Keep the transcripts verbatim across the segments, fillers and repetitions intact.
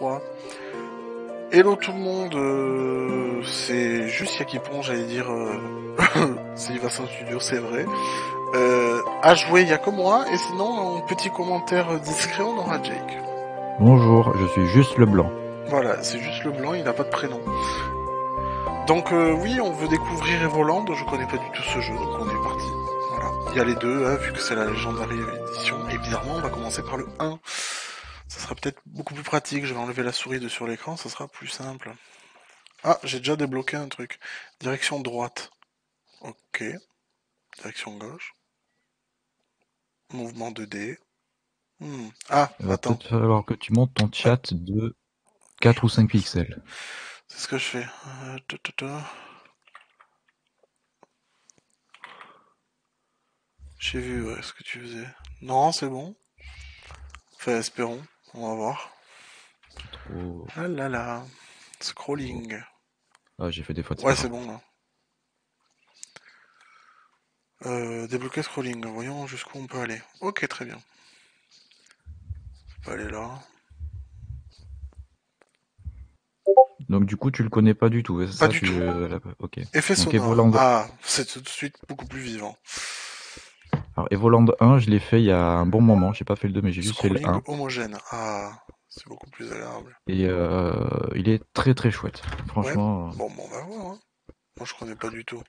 trois. Hello tout le monde, euh, c'est juste Yakipon, j'allais dire, euh, c'est Yvasin Studio, c'est vrai. Euh, à jouer, il y a que moi, et sinon, un petit commentaire discret, on aura Jake. Bonjour, je suis juste le blanc. Voilà, c'est juste le blanc, il n'a pas de prénom. Donc euh, oui, on veut découvrir Evoland, je connais pas du tout ce jeu, donc on est parti. Voilà, il y a les deux, hein, vu que c'est la Legendary Edition, et bizarrement, on va commencer par le un. Ça sera peut-être beaucoup plus pratique, je vais enlever la souris de sur l'écran, ça sera plus simple. Ah, j'ai déjà débloqué un truc. Direction droite. Ok. Direction gauche. Mouvement deux D. Hmm. Ah, Il va attends. peut-être falloir que tu montes ton chat de quatre ou cinq pixels. C'est ce que je fais. Euh, ta, ta, ta. J'ai vu ouais, ce que tu faisais. Non, c'est bon. Enfin, espérons. On va voir. Trop... Ah là là. Scrolling. Ah, j'ai fait des fautes. Ouais, c'est bon là. Euh, débloquer scrolling. Voyons jusqu'où on peut aller. Ok, très bien. On peut aller là. Donc du coup, tu le connais pas du tout. Pas Ça, du tu... tout. euh, ok. Effet Donc sonore. Evoland... Ah, c'est tout de suite beaucoup plus vivant. Alors Evoland un, je l'ai fait il y a un bon moment. J'ai pas fait le deux, mais j'ai juste fait le Scrolling un. homogène. Ah, c'est beaucoup plus agréable. Et euh, il est très très chouette. Franchement. Ouais. Bon, bon, on va voir. Hein. Moi, je connais pas du tout.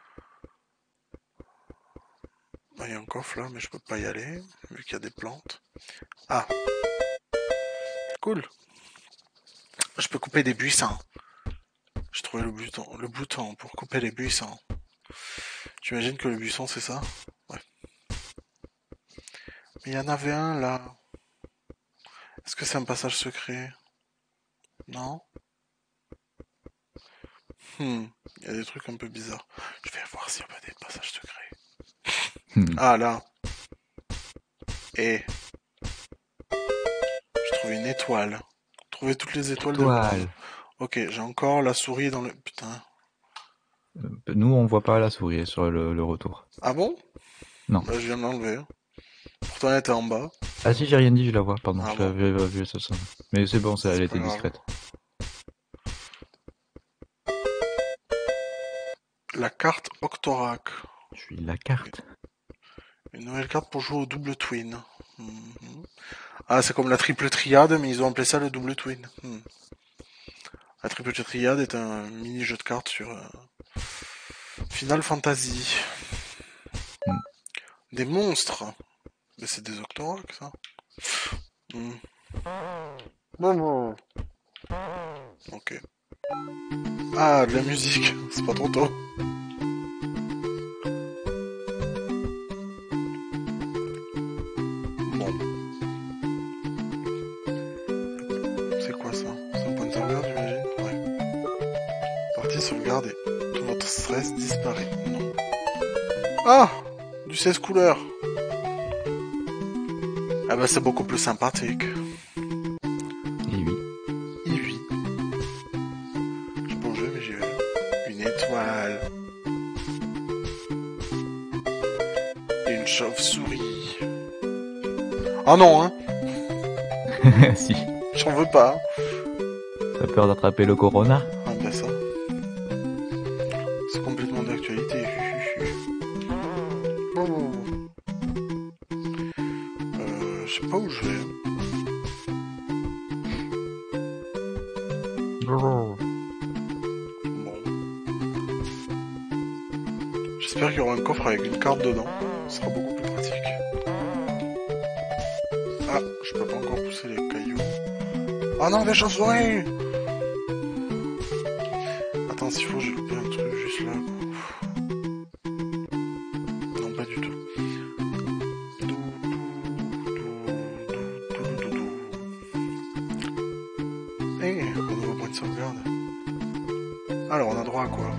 Il y a un coffre là, mais je peux pas y aller, vu qu'il y a des plantes. Ah. Cool. Je peux couper des buissons. J'ai trouvé le bouton, le bouton pour couper les buissons. J'imagine que le buisson, c'est ça? Ouais. Mais il y en avait un là. Est-ce que c'est un passage secret? Non? Hmm. Il y a des trucs un peu bizarres. Je vais voir s'il y a pas des passages secrets. Hmm. Ah là. Et. J'ai trouvé une étoile. Trouver toutes les étoiles Étoile. de Voland. Ok, j'ai encore la souris dans le... Putain. Euh, nous, on voit pas la souris sur le, le retour. Ah bon? Non. Bah, je viens de l'enlever. Pourtant, elle était en bas. Ah si, j'ai rien dit, je la vois. Pardon, Ah je bon. l'avais pas vu, ça, ça. Mais c'est bon, ça, elle C'est était pas grave. discrète. La carte Octorac. Je suis la carte. Une nouvelle carte pour jouer au double twin. Mm-hmm. Ah, c'est comme la triple triade, mais ils ont appelé ça le double twin. Mm. La triple triade est un mini jeu de cartes sur euh, Final Fantasy. Mm. Des monstres. Mais c'est des Octorac, ça. Mm. Bon, bon. Ok. Ah, de la musique. C'est pas trop tôt. Bon. C'est quoi ça? C'est un point de sauvegarde, j'imagine? Ouais. Partie sauvegarde et tout votre stress disparaît. Non. Ah! Du seize couleurs. Ah bah c'est beaucoup plus sympathique. Et oui. Et oui. J'ai pas joué mais j'ai vu une étoile. Et une chauve-souris. Oh non hein. Si. J'en veux pas. T'as peur d'attraper le corona? Ah bah ça. C'est complètement d'actualité. Bon. Euh, je sais pas où je vais. Bon. J'espère qu'il y aura un coffre avec une carte dedans. Ce sera beaucoup plus pratique. Ah, je peux pas encore pousser les cailloux. Ah non, des chauves-souris! Attends, s'il faut, j'ai loupé un truc juste là. Non, pas du tout. Eh, un nouveau point de sauvegarde. Alors, on a droit à quoi?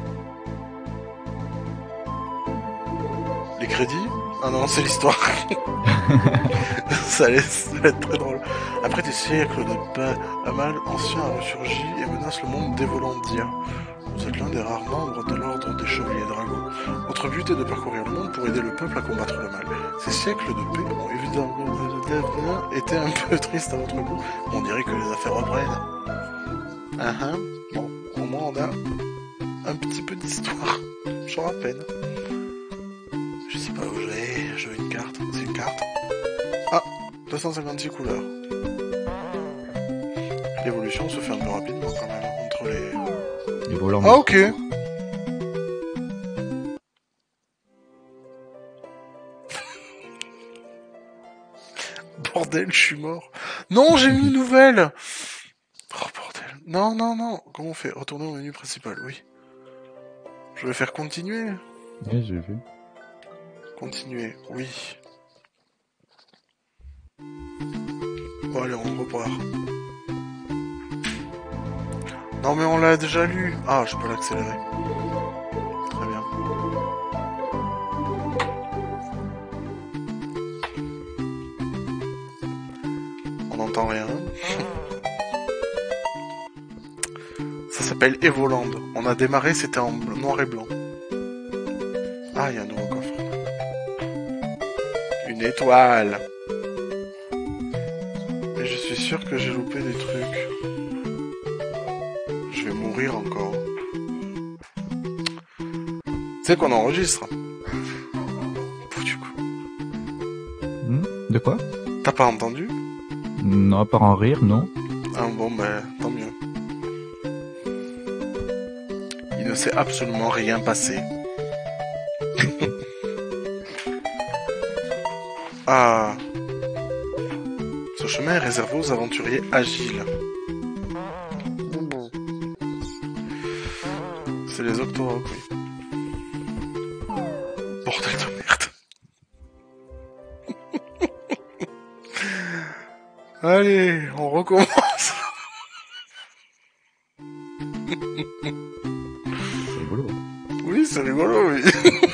Les crédits? Ah non, c'est l'histoire. ça, allait, ça allait être très drôle. Après des siècles de pas mal anciens a ressurgi et menace le monde d'Evolandia. Vous êtes l'un des rares membres de l'ordre des Chevaliers Dragons. Votre but est de parcourir le monde pour aider le peuple à combattre le mal. Ces siècles de paix ont évidemment été un peu tristes à votre goût. On dirait que les affaires reprennent. Ah ah. Bon, au moins on a un petit peu d'histoire. J'en rappelle. Je sais pas où je vais. Je veux une carte. C'est une carte. Ah, deux cent cinquante-six couleurs. L'évolution se fait un peu rapidement quand même entre les... Les volants. Ah ok. Bordel, je suis mort. Non, j'ai une nouvelle. Oh bordel. Non, non, non. Comment on fait? Retourner au menu principal, oui. Je vais faire continuer. Oui, j'ai vu. Continuer, oui. Bon allez, on repart. Non mais on l'a déjà lu. Ah, je peux l'accélérer. Très bien. On n'entend rien. Ça s'appelle Evoland. On a démarré, c'était en noir et blanc. Ah, il y a un nouveau coffre. Une étoile. Mais je suis sûr que j'ai loupé des trucs. Je vais mourir encore. Tu sais qu'on enregistre. Foutu coup. Hmm, de quoi? T'as pas entendu? Non, à part en rire, non. Ah bon, ben, tant mieux. Il ne s'est absolument rien passé. Ah. Ce chemin est réservé aux aventuriers agiles. C'est les Octoroks, oui. Bordel de merde. Allez, on recommence. C'est rigolo. Oui, c'est rigolo, oui.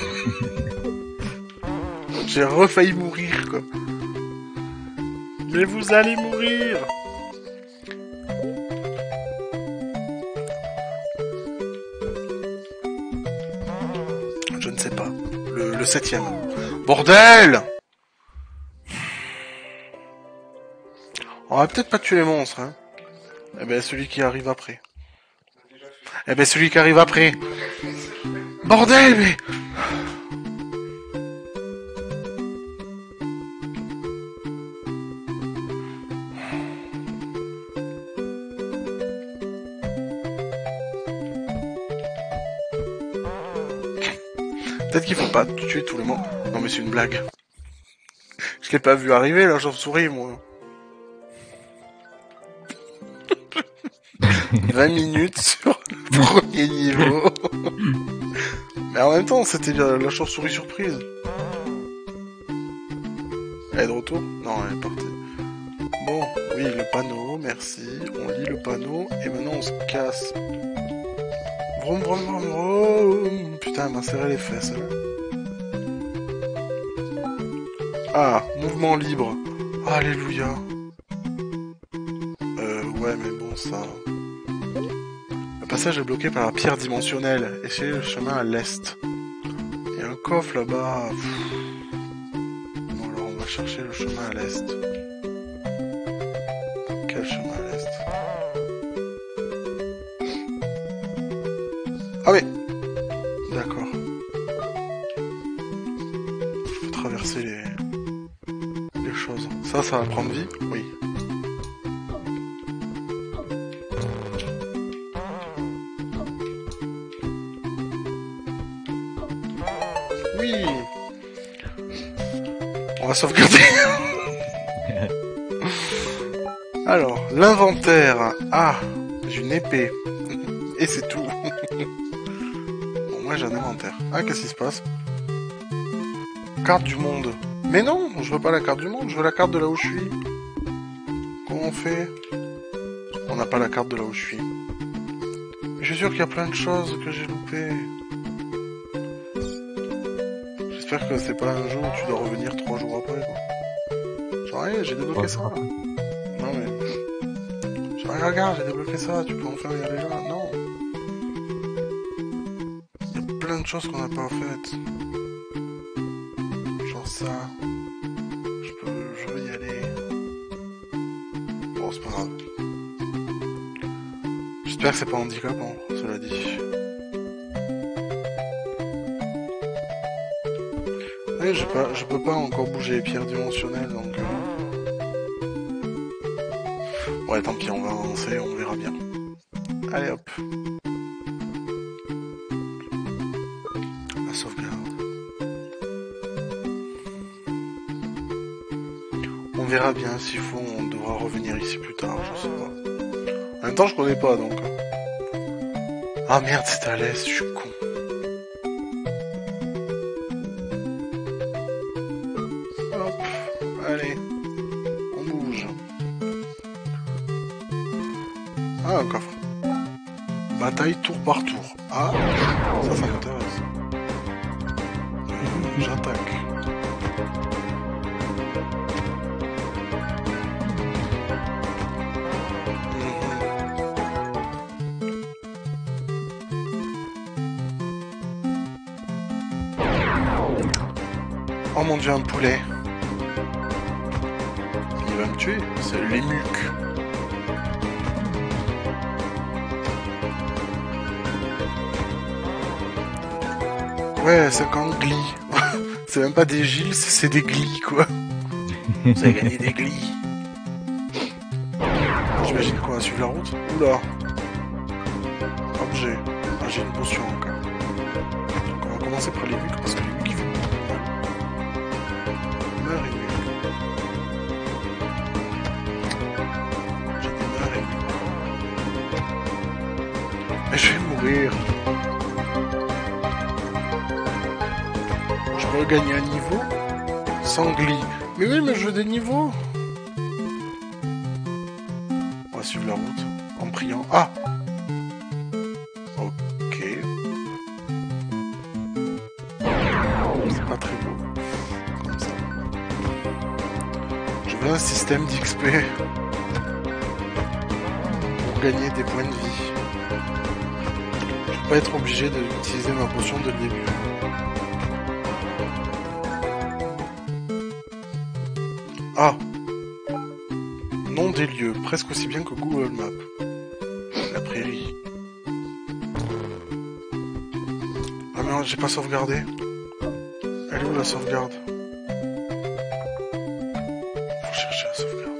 J'ai refailli mourir, quoi. Mais vous allez mourir. Je ne sais pas. Le, le septième. Bordel! On va peut-être pas tuer les monstres, hein. Eh ben, celui qui arrive après. Eh ben, celui qui arrive après. Bordel, mais... Peut-être qu'il faut pas tuer tous les monstres. Non mais c'est une blague. Je l'ai pas vu arriver la chauve-souris, moi. vingt minutes sur le premier niveau. Mais en même temps, c'était la, la chauve-souris surprise. Elle est de retour? Non, elle est partie. Bon, oui, le panneau, merci. On lit le panneau, et maintenant on se casse. Vroom, vroom, vroom, vroom. Putain, elle m'a serré les fesses, là. Ah, mouvement libre. Alléluia. Euh, ouais, mais bon, ça... Le passage est bloqué par la pierre dimensionnelle. Essayez le chemin à l'est. Il y a un coffre là-bas. Bon, alors on va chercher le chemin à l'est. Quel chemin à l'est? Ah oui. D'accord. Je peux traverser les... les choses. Ça, ça va prendre vie? Oui. Oui. On va sauvegarder. Alors, l'inventaire. Ah, j'ai une épée. Et c'est tout. Bon, moi j'ai un inventaire. Ah, qu'est-ce qui se passe? Carte du monde. Mais non, je veux pas la carte du monde, je veux la carte de là où je suis. Comment on fait? On n'a pas la carte de là où je suis. Je suis sûr qu'il y a plein de choses que j'ai loupées. J'espère que c'est pas un jeu où tu dois revenir trois jours après, quoi. Genre, hey, j'ai débloqué Ouais, ça. ça va. Non mais... Genre, regarde, j'ai débloqué ça, tu peux enfin y aller là. Non. plein de choses qu'on n'a pas faites. Genre ça. Je peux... Je veux y aller. Bon, c'est pas grave. J'espère que c'est pas handicapant, cela dit. Ouais, j'ai pas, je peux pas encore bouger les pierres dimensionnelles, donc... Euh... Ouais, tant pis, on va avancer, on verra bien. Allez, hop. La sauvegarde. On verra bien, s'il faut, on devra revenir ici plus tard, je sais pas. En même temps, je connais pas, donc... Ah merde, c'était à l'est, je suis con. Hop, allez. On bouge. Ah, un coffre. Bataille tour par tour. Ah, ça, ça m'intéresse. Euh, J'attaque. Oh mon dieu, un poulet. Il va me tuer, c'est l'émuc. Ouais, cinquante glis. C'est même pas des Gilles, c'est des glis, quoi. Vous avez gagné des glis. J'imagine qu'on va suivre la route. Oula. Objet. Ah, j'ai une potion encore. Donc on va commencer par l'émuc, parce que l'émuc il fait beaucoup de mal. Meurs émuc. J'ai des meurs émuc. Mais je vais mourir. Je peux gagner un niveau sans glis. Mais oui, mais je veux des niveaux. On va suivre la route en priant. Ah! Ok. C'est pas très beau. Comme ça. Je veux un système d'X P. Pour gagner des points de vie. Je vais pas être obligé d'utiliser ma potion dès le début. Ah! Nom des lieux, presque aussi bien que Google Maps. La prairie. Ah mais non, j'ai pas sauvegardé. Elle est où la sauvegarde? Faut chercher la sauvegarde.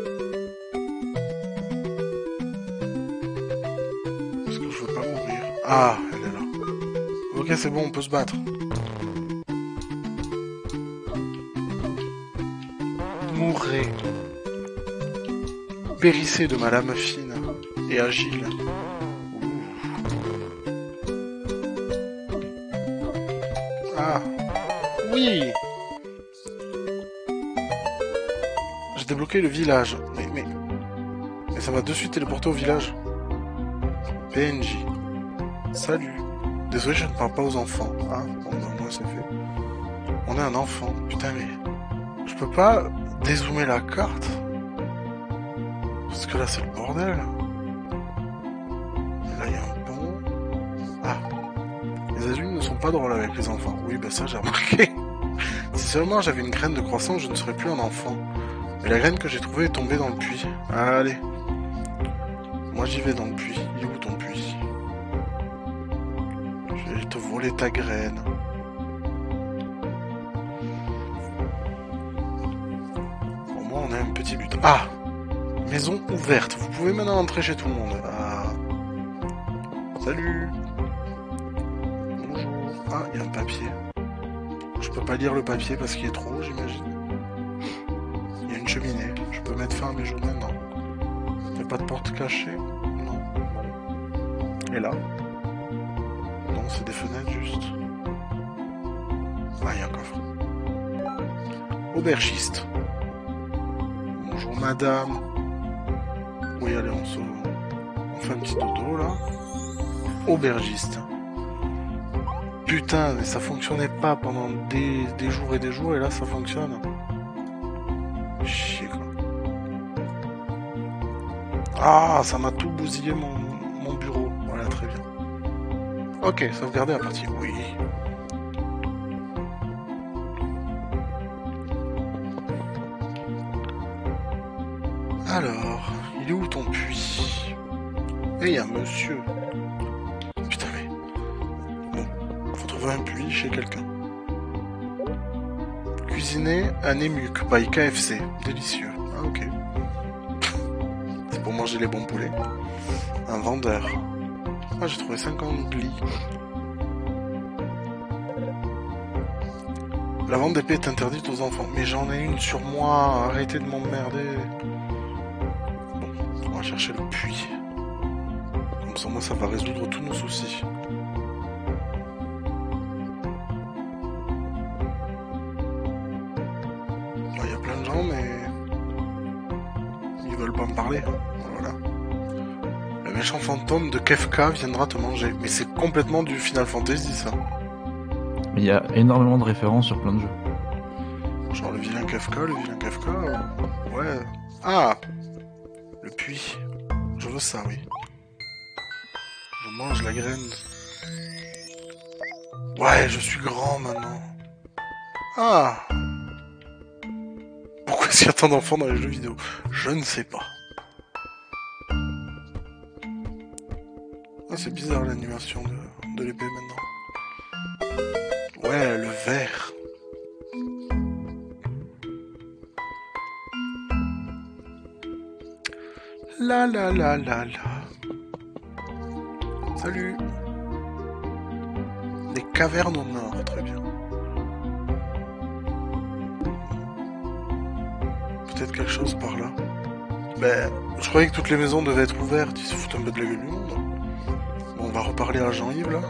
Parce que je veux pas mourir. Ah, elle est là. Ok, c'est bon, on peut se battre. Mourrez. Périssez de ma lame fine et agile. Ouh. Ah. Oui. J'ai débloqué le village. Mais, mais... Mais ça m'a de suite téléporté au village. P N J. Salut. Désolé, je ne parle pas aux enfants. Ah, bon, ben, moi c'est fait. On est un enfant. Putain, mais... Je peux pas dézoomer la carte? Parce que là, c'est le bordel. Là, il y a un pont. Ah. Les adultes ne sont pas drôles avec les enfants. Oui, bah ça, j'ai remarqué. Si seulement j'avais une graine de croissance, je ne serais plus un enfant. Mais la graine que j'ai trouvée est tombée dans le puits. Allez. Moi, j'y vais dans le puits. Il est où ton puits? Je vais te voler ta graine. Au moins, on a un petit but. Ah! Maison ouverte. Vous pouvez maintenant entrer chez tout le monde. Ah. Salut. Bonjour. Ah, il y a un papier. Je peux pas lire le papier parce qu'il est trop haut, j'imagine. Il y a une cheminée. Je peux mettre fin à mes journées? Non. Il n'y a pas de porte cachée? Non. Et là? Non, c'est des fenêtres juste. Ah, il y a un coffre. Aubergiste. Bonjour madame. Oui, allez, on se... On fait un petit dodo, là. Aubergiste. Putain, mais ça fonctionnait pas pendant des, des jours et des jours, et là, ça fonctionne. Chier, quoi. Ah, ça m'a tout bousillé, mon, mon bureau. Voilà, très bien. Ok, sauvegarder la partie, oui. Alors, il est où ton puits? Eh, il y a un monsieur. Putain, mais... Bon, faut trouver un puits chez quelqu'un. Cuisiner un émuc by K F C. Délicieux. Ah, ok. C'est pour manger les bons poulets. Un vendeur. Ah, j'ai trouvé cinquante lits. La vente d'épée est interdite aux enfants. Mais j'en ai une sur moi. Arrêtez de m'emmerder. Bon, on va chercher le puits. Comme ça, moi, ça va résoudre tous nos soucis. Il y a plein de gens, mais... ils veulent pas me parler. Voilà. Le méchant fantôme de Kefka viendra te manger. Mais c'est complètement du Final Fantasy, ça. Mais il y a énormément de références sur plein de jeux. Genre le vilain Kefka, le vilain Kefka... euh, Ouais... Ah, le puits. Je veux ça, oui. Je mange la graine. Ouais, je suis grand maintenant. Ah. Pourquoi est-ce qu'il y a tant d'enfants dans les jeux vidéo? Je ne sais pas. Ah, c'est bizarre l'animation de, de l'épée maintenant. Ouais, le vert. La la la la la. Salut. Des cavernes au nord, très bien. Peut-être quelque chose par là. Ben, je croyais que toutes les maisons devaient être ouvertes, ils se foutent un peu de la gueule du monde. Bon, on va reparler à Jean-Yves là.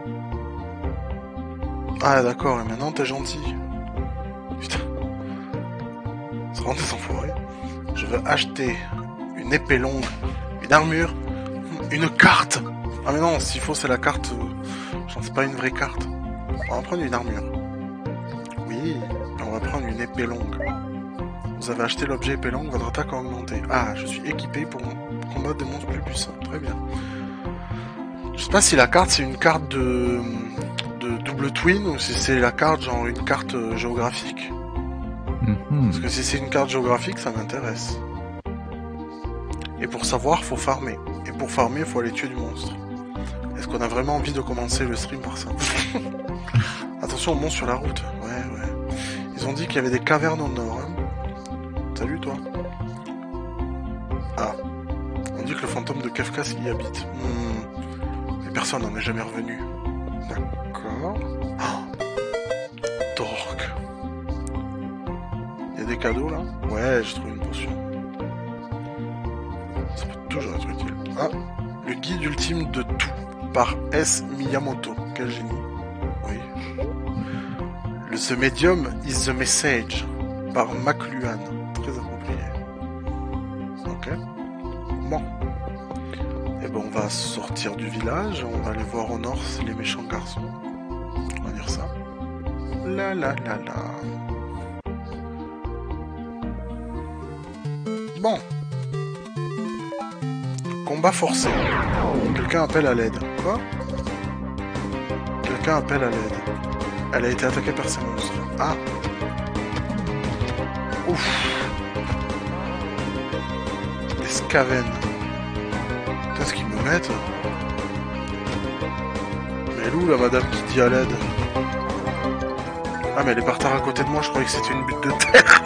Ah d'accord, et maintenant t'es gentil. Putain. C'est vraiment des enfoirés. Je veux acheter une épée longue, une armure, une carte. Ah mais non, s'il faut c'est la carte... Euh, j'en sais pas, une vraie carte. On va prendre une armure. Oui, on va prendre une épée longue. Vous avez acheté l'objet épée longue, votre attaque a augmenté. Ah, je suis équipé pour combattre des monstres plus puissants. Très bien. Je sais pas si la carte c'est une carte de... de double twin ou si c'est la carte genre une carte euh, géographique. Mm-hmm. Parce que si c'est une carte géographique, ça m'intéresse. Et pour savoir, faut farmer. Et pour farmer, faut aller tuer du monstre. Est-ce qu'on a vraiment envie de commencer le stream par ça? Attention, on monte sur la route. Ouais, ouais. Ils ont dit qu'il y avait des cavernes au nord. Hein. Salut, toi. Ah. On dit que le fantôme de Kefka s'y habite. Hmm. Mais personne n'en est jamais revenu. D'accord. Oh. Dork. Il y a des cadeaux, là? Ouais, j'ai trouvé une potion. Ça peut toujours être utile. Ah, le guide ultime de tout, par S. Miyamoto. Quel génie. Oui. Le The Medium is the Message, par McLuhan. Très approprié. Ok. Bon. Et ben on va sortir du village, on va aller voir au nord les méchants garçons. On va dire ça. La la la la. Bon. Combat forcé. Quelqu'un appelle à l'aide. Quoi? Quelqu'un appelle à l'aide. Elle a été attaquée par ces monstres. Ah. Ouf. Des scaven. Putain, ce qu'ils me mettent. Mais elle est où la madame qui dit à l'aide? Ah mais elle est par terre à côté de moi, je croyais que c'était une butte de terre.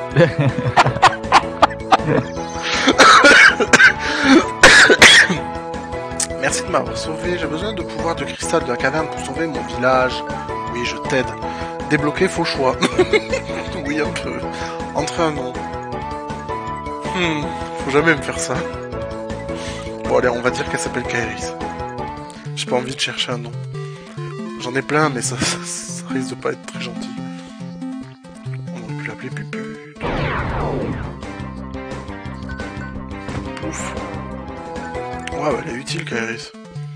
Merci de m'avoir sauvé, j'ai besoin de pouvoir de cristal de la caverne pour sauver mon village. Oui, je t'aide. Débloquer faux choix. Oui, un peu. Entrer un nom. Hmm, faut jamais me faire ça. Bon allez, on va dire qu'elle s'appelle Kairis. J'ai pas envie de chercher un nom. J'en ai plein, mais ça, ça, ça risque de pas être très gentil. On aurait pu l'appeler Pupu. Pouf. Ouais, bah, elle est utile, Kairis.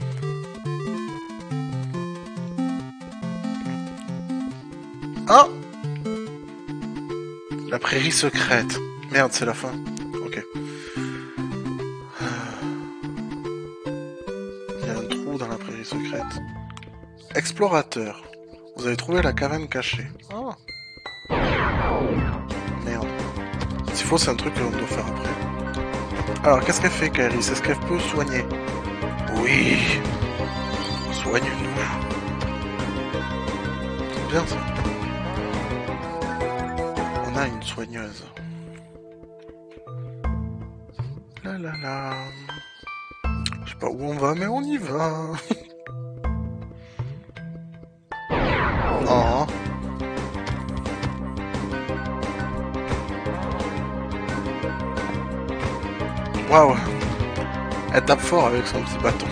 Ah! La prairie secrète. Merde, c'est la fin. Ok. Il y a un trou dans la prairie secrète. Explorateur. Vous avez trouvé la caverne cachée. Ah. Merde. S'il faut, c'est un truc que l'on doit faire après. Alors, qu'est-ce qu'elle fait, Kairi? Est-ce qu'elle peut soigner? Oui. Soigne-nous. C'est bien ça. On a une soigneuse. La la la. Je sais pas où on va, mais on y va. Oh. Waouh. Elle tape fort avec son petit bâton.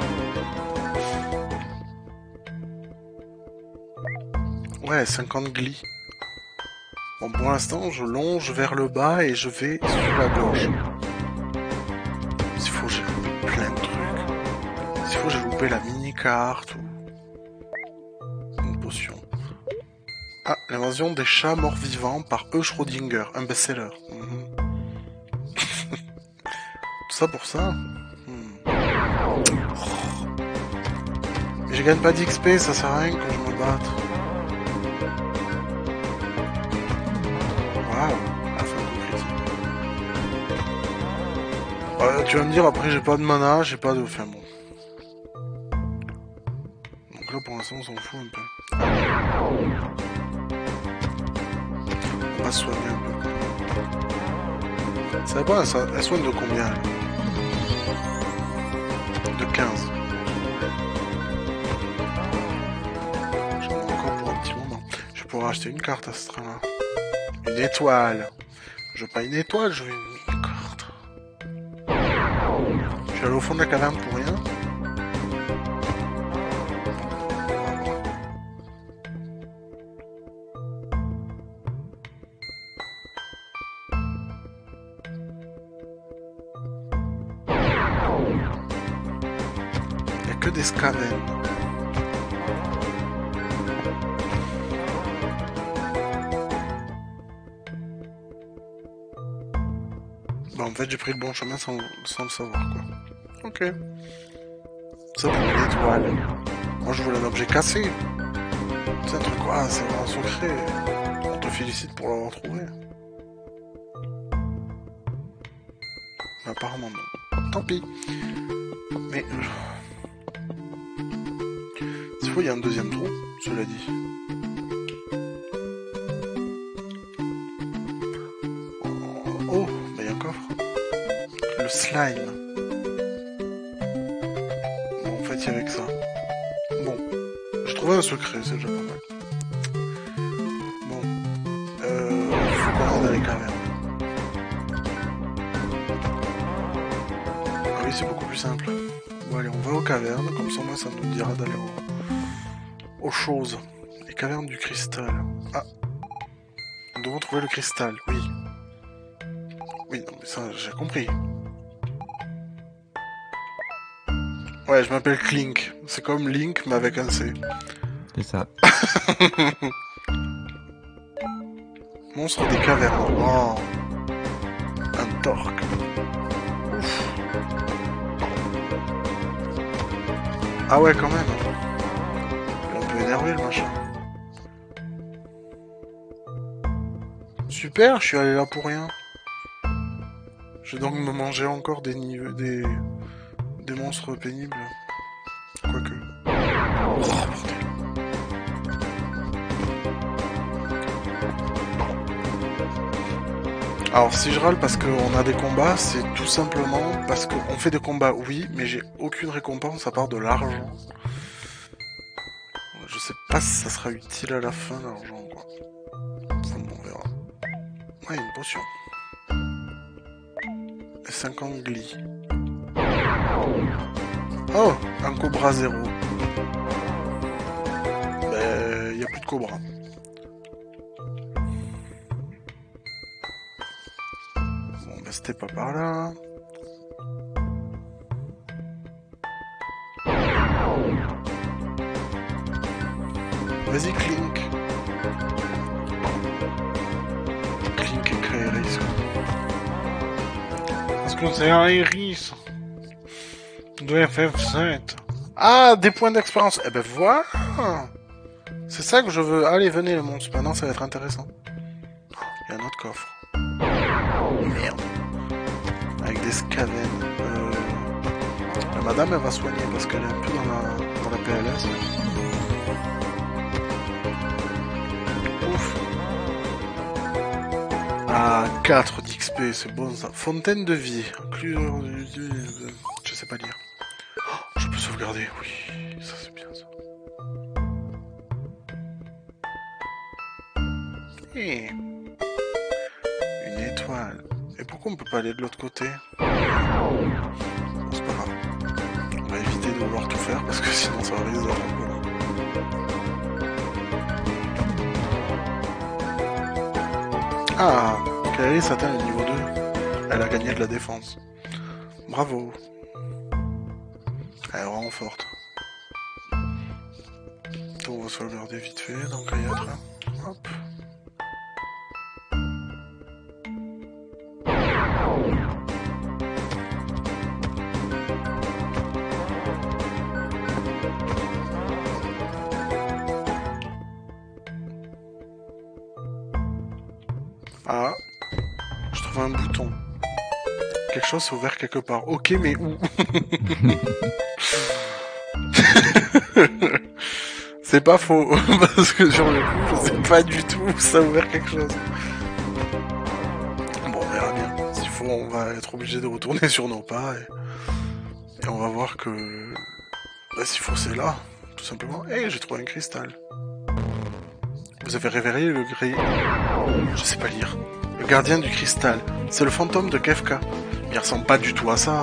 Ouais, cinquante glis. Bon, pour l'instant, je longe vers le bas et je vais sur la gauche. S'il faut, j'ai loupé plein de trucs. S'il faut, j'ai loupé la mini-carte ou... une potion. Ah, l'invasion des chats morts-vivants par E. Schrödinger, un best-seller. Mmh. Tout ça pour ça mmh. Oh. Mais je gagne pas d'X P, ça sert à rien que je me batte. Waouh, la fin de critique. Euh, tu vas me dire, après j'ai pas de mana, j'ai pas de... Enfin bon. Donc là pour l'instant on s'en fout un peu. On va se soigner un peu. Ça va, ça... elle soigne de combien elle? De quinze. J'en ai encore pour un petit moment. Je pourrais acheter une carte à ce train-là. Une étoile. Je veux pas une étoile, je veux une carte. Je suis allé au fond de la caverne pour rien. Il n'y a que des scavens. Bah en fait j'ai pris le bon chemin sans, sans le savoir quoi. Ok. Ça pour une étoile. Moi je voulais un objet cassé. C'est un truc quoi, c'est vraiment secret. On te félicite pour l'avoir trouvé. Mais apparemment non. Tant pis. Mais... S'il faut il y a un deuxième trou, cela dit. Oh, bah il y a un coffre. Le slime. Bon, en fait, il y avait que ça. Bon, j'ai trouvé un secret, c'est déjà pas mal. Bon, euh, faut qu'on aille dans les cavernes. Ah oui, c'est beaucoup plus simple. Bon, allez, on va aux cavernes, comme ça, moi, ça nous dira d'aller aux... aux choses. Les cavernes du cristal. Ah, nous devons trouver le cristal, oui. Oui, non, mais ça, j'ai compris. Ouais, je m'appelle Clink. C'est comme Link, mais avec un C. C'est ça. Monstre des cavernes. Oh. Un torque. Ouf. Ah ouais, quand même. Il est un peu énervé, le machin. Super, je suis allé là pour rien. Je vais donc me manger encore des niveaux, des... des monstres pénibles. Quoique. Oh, bordel. Alors si je râle parce qu'on a des combats, c'est tout simplement parce qu'on fait des combats, oui, mais j'ai aucune récompense à part de l'argent. Je sais pas si ça sera utile à la fin, l'argent, quoi. Enfin, bon, on verra. Ouais, une potion. Et cinquante glis. Oh, un cobra zéro. Ben, il n'y a plus de cobra. Bon, ben, c'était pas par là. Vas-y, Clink. Clink et Kaeris. Parce que c'est un Iris de F F sept. Ah, des points d'expérience. Eh ben voilà. C'est ça que je veux. Allez, venez le monstre. Maintenant, ça va être intéressant. Il y a un autre coffre. Merde. Avec des scavens. Euh... La madame, elle va soigner parce qu'elle est un peu dans la, dans la P L S. Ouf. Ah, quatre d'X P, c'est bon ça. Fontaine de vie. Inclure... Je sais pas lire. Oh, je peux sauvegarder, oui. Ça, c'est bien ça. Et... Une étoile. Et pourquoi on peut pas aller de l'autre côté? Bon, c'est pas grave. On va éviter de vouloir tout faire parce que sinon ça va risque d'être un peu long. Ah, Clarisse atteint le niveau deux. Elle a gagné de la défense. Bravo. Elle est vraiment forte. Donc on va sauvegarder vite fait dans Kayatra. Hop. Ah, je trouve un bouton. Quelque chose s'est ouvert quelque part. Ok, mais où? C'est pas faux, parce que sur le coup, je sais pas du tout où ça a ouvert quelque chose. Bon, on verra bien. S'il faut, on va être obligé de retourner sur nos pas, et, et on va voir que... Bah, s'il faut, c'est là, tout simplement. Eh, hey, j'ai trouvé un cristal. Vous avez révélé le gris... Je sais pas lire. Le gardien du cristal. C'est le fantôme de Kefka. Il ressemble pas du tout à ça.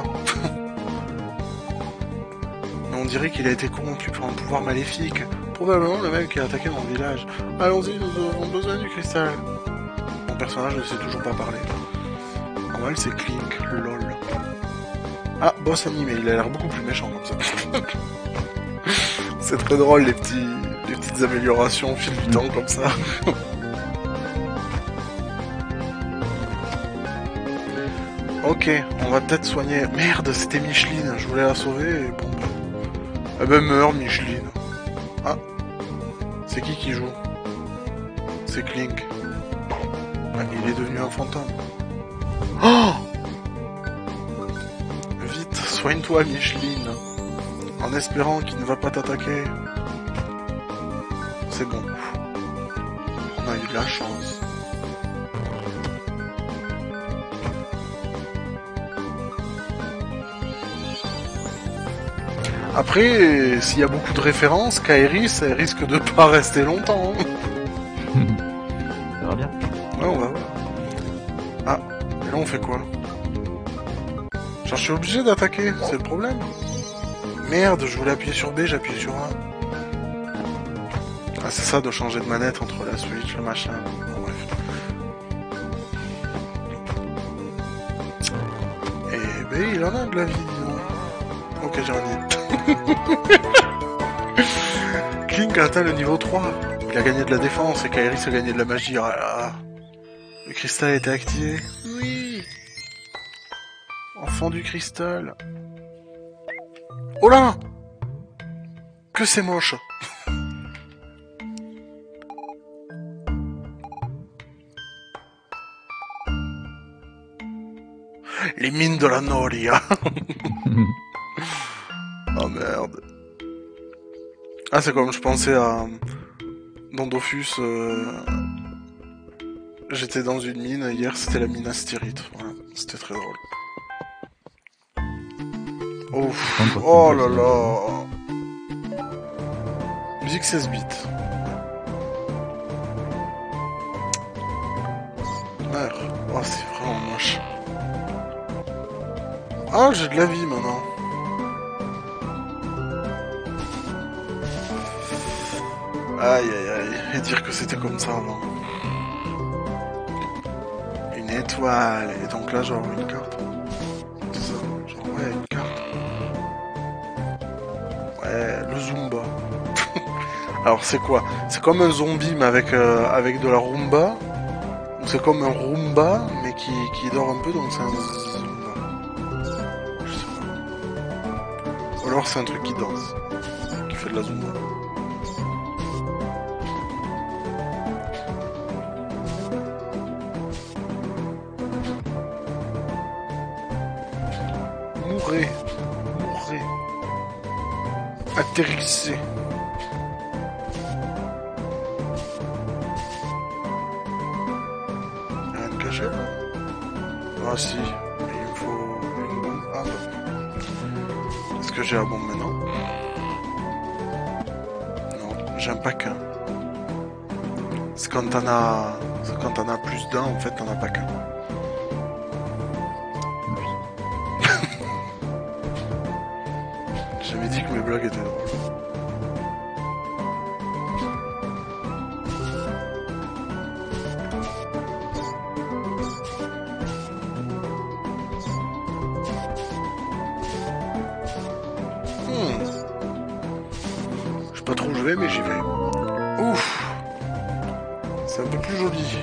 Mais on dirait qu'il a été corrompu par un pouvoir maléfique. Probablement le même qui a attaqué mon village. Allons-y, nous avons besoin du cristal. Mon personnage ne sait toujours pas parler. Normal, c'est Clink, lol. Ah, boss animé, il a l'air beaucoup plus méchant comme ça. C'est très drôle les petits... les petites améliorations au fil du temps comme ça. Ok, on va peut-être soigner... Merde, c'était Micheline, je voulais la sauver et bon... Eh ben meurt Micheline. Ah, c'est qui qui joue? C'est Clink. Ah, il est devenu un fantôme. Oh! Vite, soigne-toi Micheline. En espérant qu'il ne va pas t'attaquer. C'est bon. On a eu de la chance. Après, s'il y a beaucoup de références, Kaeris, elle risque de pas rester longtemps. Ça va bien. Ouais, on va voir. Ah, et là on fait quoi? Genre, je suis obligé d'attaquer, c'est le problème. Merde, je voulais appuyer sur B, j'ai appuyé sur A. Ah, c'est ça de changer de manette entre la Switch, le machin. Bon, bref. Et ben, il en a de la vie, disons. Ok, j'ai un hit. Clink a atteint le niveau trois. Il a gagné de la défense et Kaeris a gagné de la magie. Oh là là. Le cristal a été activé. Oui. Enfant du cristal. Oh là. Que c'est moche. Les mines de la Noria. Oh merde. Ah, c'est comme je pensais à... Dans Dofus, euh... j'étais dans une mine, hier c'était la mine Astérite. Voilà, c'était très drôle. Oh, oh là là. Musique seize bits. Merde. Oh, c'est vraiment moche. Ah, j'ai de la vie maintenant. Aïe aïe aïe, et dire que c'était comme ça avant. Une étoile, et donc là genre une carte. C'est ça, genre ouais, une carte. Ouais, le Zumba. Alors c'est quoi? C'est comme un zombie mais avec, euh, avec de la rumba. Ou c'est comme un rumba mais qui, qui dort un peu donc c'est un Zumba. Je sais pas. Oh alors c'est un truc qui danse, qui fait de la zumba. Mourrez, mourrez, atterrissez. Rien de caché là? Ah si, il me faut une bombe. Ah bah. Est-ce que j'ai la bombe maintenant? Non, j'ai un pack. C'est quand t'en as... C'est quand t'en as plus d'un, en fait, t'en as pas qu'un. J'avais dit que mes blagues étaient drôles. Hmm. Je sais pas trop où je vais, mais j'y vais. Ouf! C'est un peu plus joli.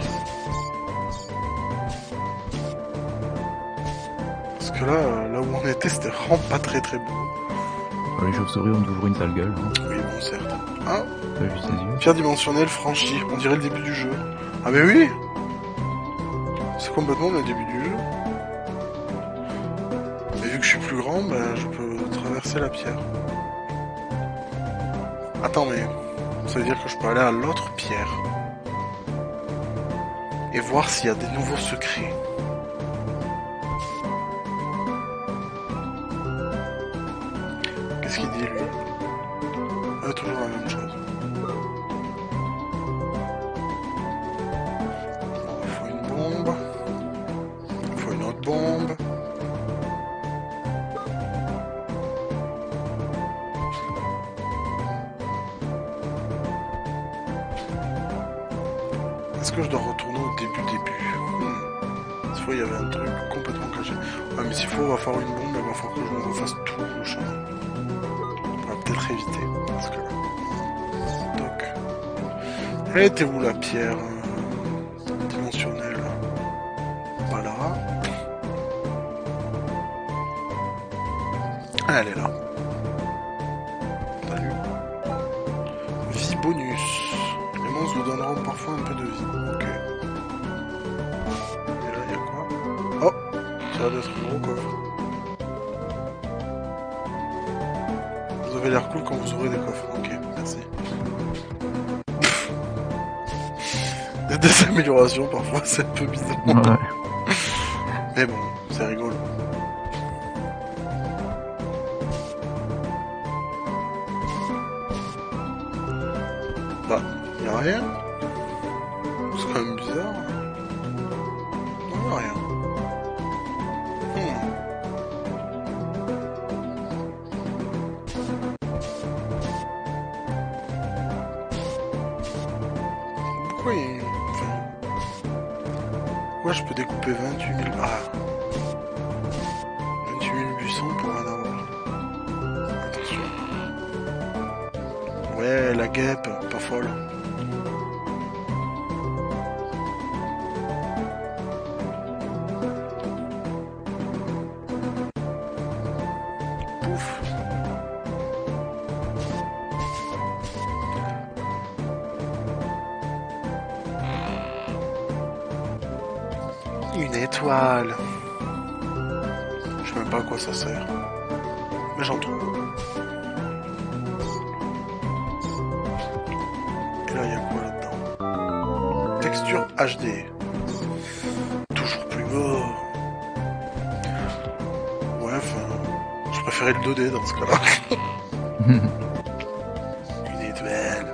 Parce que là, là où on était, c'était vraiment pas très très beau. Alors, les chauves-souris ont toujours une sale gueule. Hein. Oui, bon, certes. Ah, T'as vu ses yeux? pierre dimensionnelle franchie. On dirait le début du jeu. Ah mais oui! C'est complètement le début du jeu. Mais vu que je suis plus grand, ben, je peux traverser la pierre. Attends, mais... Ça veut dire que je peux aller à l'autre pierre. Et voir s'il y a des nouveaux secrets. Qu'est-ce qu'il dit, lui? Ah, toujours la même chose. Bon, il faut une bombe. Il faut une autre bombe. Est-ce que je dois retourner au début début? hmm. Cette fois, il y avait un truc complètement caché. Ouais, mais s'il faut, on va faire une bombe, il va falloir que je me refasse tout le chemin. On va peut-être éviter, parce que là... Donc... Elle était où, la pierre euh, dimensionnelle? Pas là. Ah, elle est là. Salut. Vie bonus. Les monstres vous donneront parfois un peu de vie. Ok. Et là, il y a quoi? Oh! Ça va être un gros coffre. Vous avez l'air cool quand vous ouvrez des coffres. Ok, merci. Il y a des améliorations, parfois c'est un peu bizarre. Ouais. Mais bon, c'est rigolo. Bah, y a rien. C'est quand même bizarre. Non, y a rien. Hmm. Pourquoi il... Enfin... Pourquoi je peux découper vingt-huit mille... Ah. vingt-huit mille huit cents pour en avoir. Attention. Ouais, la guêpe, pas folle. Pouf. Une étoile. Je sais même pas à quoi ça sert. Mais j'en trouve. Et là, il y a quoi là-dedans? Texture H D. Toujours plus beau. Ouais, enfin... Je préférais le deux D dans ce cas-là. Une étoile.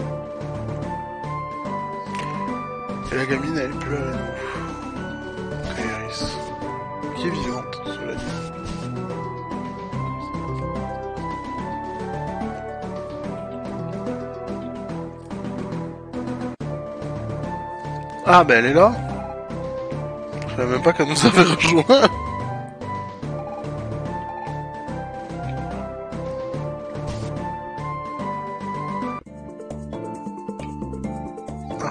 Et la gamine, elle est plus avec nous. Iris. Qui est vivante, cela dit. Ah, ben elle est là. Je savais même pas qu'elle nous avait rejoint. Ah.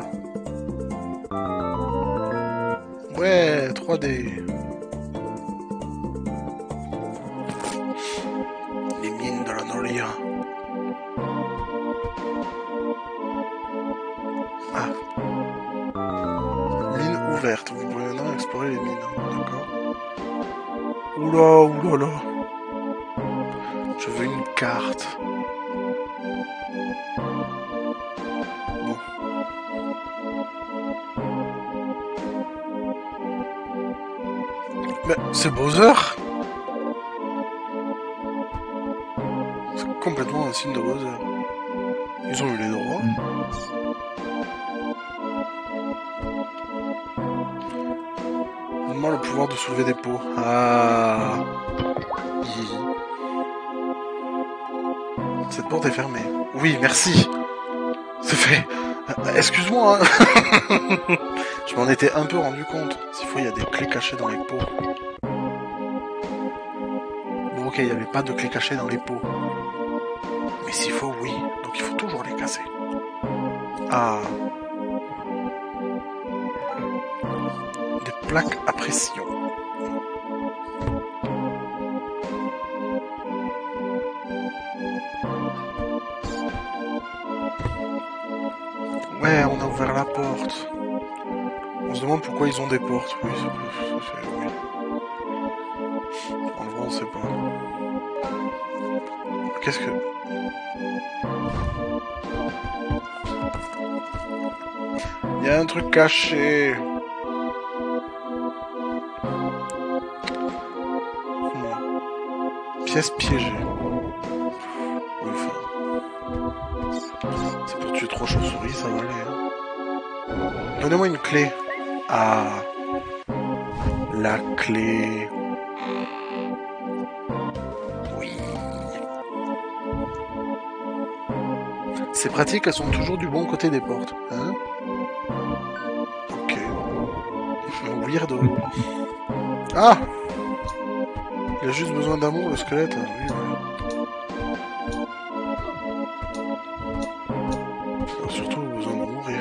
Ouais, trois D. Les miens. lire. Ah. Mine ouverte. Vous pouvez maintenant explorer les mines. D'accord. Oula, oula, là. Je veux une carte. Bon. Mais c'est Bowser. C'est complètement un signe de Bowser. Ils ont eu les droits. Mm. Donne-moi le pouvoir de soulever des pots. Ah. Hi. Cette porte est fermée. Oui, merci. C'est fait. Excuse-moi. Hein. Je m'en étais un peu rendu compte. S'il faut, il y a des clés cachées dans les pots. Bon, ok, il n'y avait pas de clés cachées dans les pots. Mais s'il faut, oui. Donc il faut toujours les casser. Ah. Des plaques à pression. Ouais, on a ouvert la porte. On se demande pourquoi ils ont des portes. Oui, c'est... Oui. En vrai, on sait pas. Qu'est-ce que... Il y a un truc caché. Hmm. Pièce piégée. Oui, enfin... C'est pour tuer trois chauves-souris, ça va aller. Hein. Donnez-moi une clé. Ah. La clé. Oui. C'est pratique, elles sont toujours du bon côté des portes. Hein? Ok. Weirdo. Ah! Il a juste besoin d'amour, le squelette. Oui, oui. Il a surtout besoin de mourir.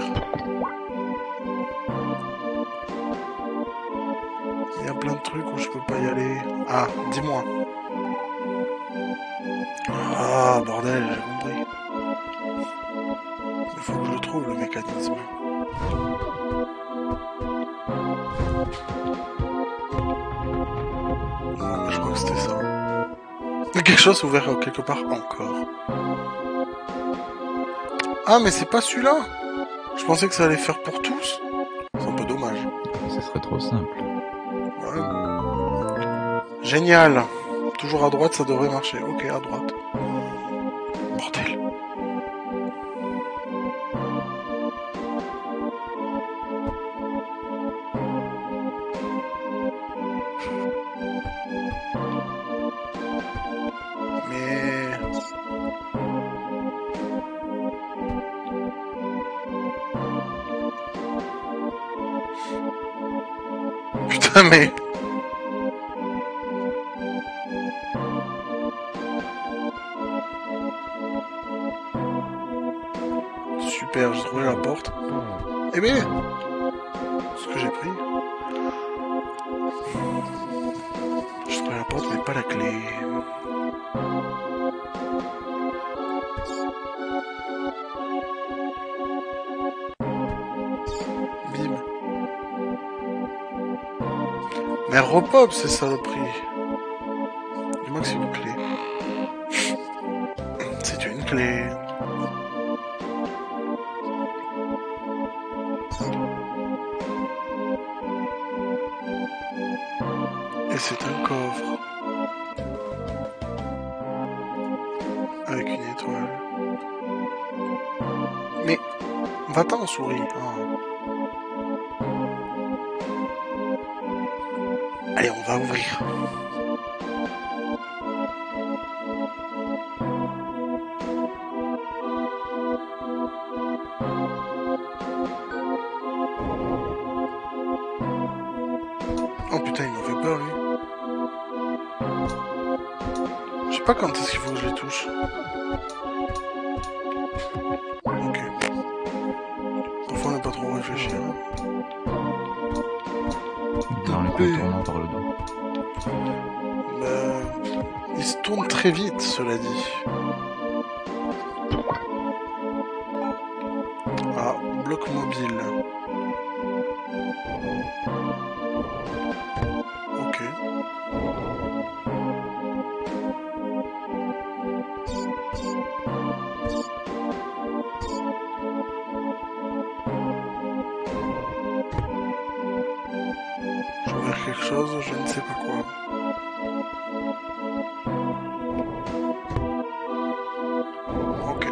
Il y a plein de trucs où je peux pas y aller. Ah, dis-moi. Ah, bordel, j'ai compris. Il faut que je trouve le mécanisme. Non, mais je crois que c'était ça. Quelque chose ouvert quelque part encore. Ah, mais c'est pas celui-là. Je pensais que ça allait faire pour tous. C'est un peu dommage. Ce serait trop simple. Ouais. Génial. Toujours à droite, ça devrait marcher. Ok, à droite. Bordel. Mais... Putain, mais... Super, j'ai trouvé la porte. Eh bien, ce que j'ai pris. J'ai trouvé la porte, mais pas la clé. Bim. Mais repop, c'est saloperie. Dis-moi que c'est une clé. C'est une clé. Et c'est un coffre. Avec une étoile. Mais... Va-t'en, souris. Oh. Allez, on va ouvrir. Oh putain, il m'a fait peur, lui. Je sais pas quand est-ce qu'il faut que je les touche. Ok. Parfois, on n'a pas trop réfléchi. Hein. Dans les contournant par le dos. Bah, se tourne très vite, cela dit. Ah, bloc mobile. Ok. Je vais ouvrir quelque chose, je ne sais pas quoi. Ok.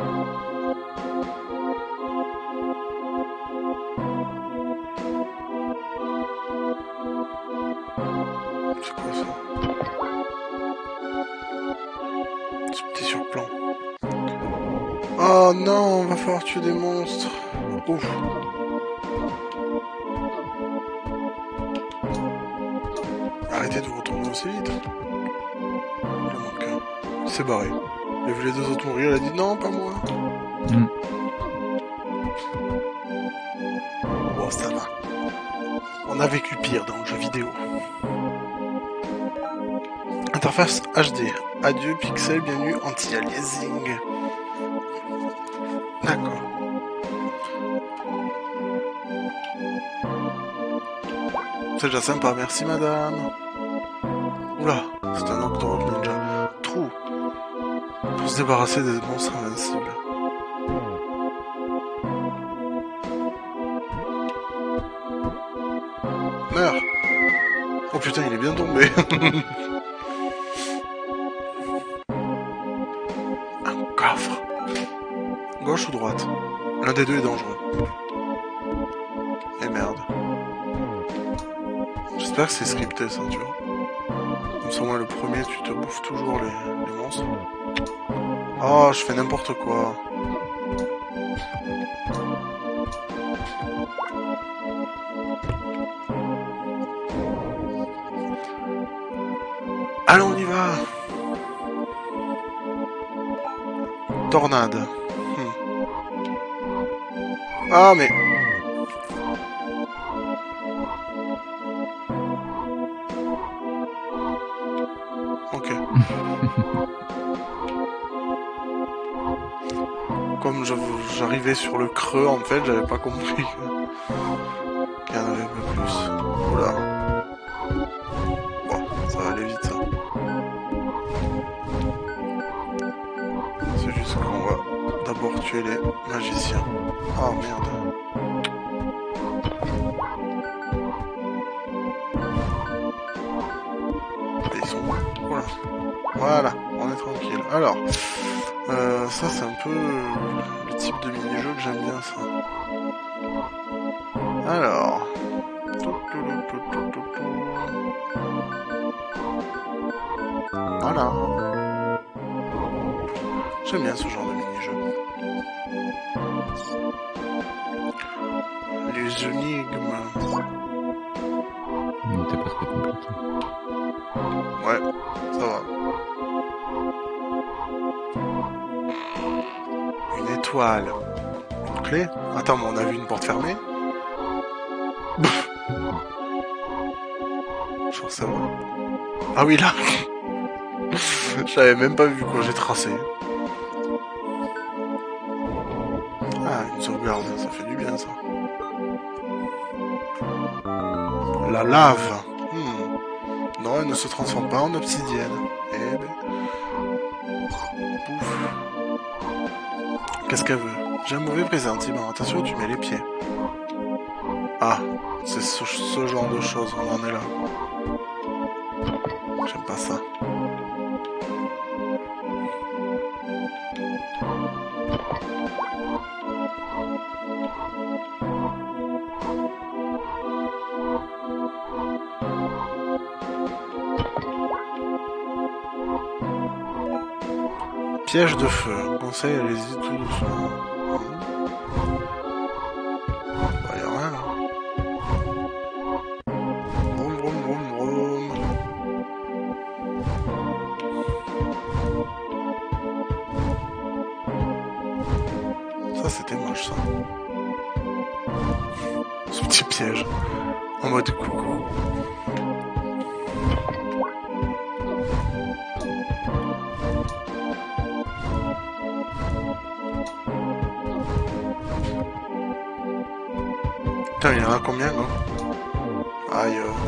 C'est quoi ça? Ce petit surplan. Oh non, va falloir tuer des monstres. Ouf. Arrêtez de vous retourner aussi vite. Il manque un. Il s'est barré. Il a vu les deux autres mourir, il a dit non, pas moi. Mm. Bon, ça va. On a vécu pire dans le jeu vidéo. Interface H D. Adieu pixel, bienvenue anti-aliasing. D'accord. C'est déjà sympa, merci madame. Oula, c'est un Octorok Ninja. Trou. Pour se débarrasser des monstres invincibles. Meurs. Oh putain, il est bien tombé. Un coffre. Gauche ou droite? L'un des deux est dangereux. Et merde. J'espère que c'est scripté ça, tu vois. Comme ça, moi, le premier, tu te bouffes toujours les, les monstres. Oh, je fais n'importe quoi. Allez, on y va. Tornade. Hmm. Ah, mais... Ok. Comme j'arrivais sur le creux, en fait, j'avais pas compris qu'il y en avait un peu plus. Oula. Bon, ça va aller vite, ça. C'est juste qu'on va d'abord tuer les magiciens. Oh, merde. Et ils sont où? Voilà. Voilà, on est tranquille. Alors, euh, ça c'est un peu le type de mini-jeu que j'aime bien, ça. Alors... Voilà. J'aime bien ce genre de mini-jeu. Les énigmes. C'était pas trop compliqué. Ouais, ça va. Une étoile. Une clé? Attends, mais on a vu une porte fermée? Genre ça va. Ah oui, là. J'avais même pas vu quand j'ai tracé. Ah, une sauvegarde, ça fait du bien ça. La lave. Hmm. Non, elle ne se transforme pas en obsidienne. Eh ben... Pouf. Qu'est-ce qu'elle veut? J'ai un mauvais présentiment. Attention, tu mets les pieds. Ah, c'est ce, ce genre de choses. On en est là. J'aime pas ça. Piège de feu. Conseil, allez-y tout doucement. Bah, y'a rien là. Vroom, vroom, vroom, vroom. Ça, c'était moche, ça. Ce petit piège. En mode coucou. Putain, il y en a combien, quoi? Aïe. Euh...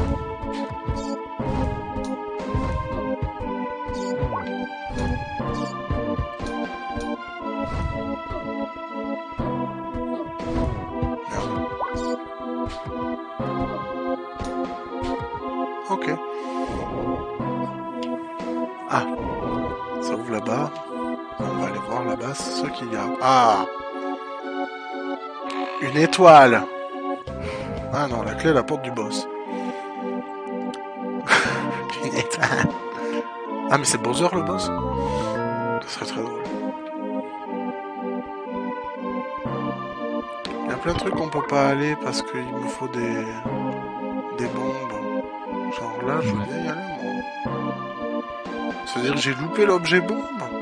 Ok. Ah. Ça ouvre là-bas. On va aller voir là-bas ce qu'il y a. Ah. Une étoile. Ah non, la clé à la porte du boss. Une étoile. Ah mais c'est Bowser le boss? Ça serait très drôle. Il y a plein de trucs qu'on peut pas aller parce qu'il me faut des... des bombes. Genre là, je veux bien y aller, moi. C'est-à-dire que j'ai loupé l'objet bombe.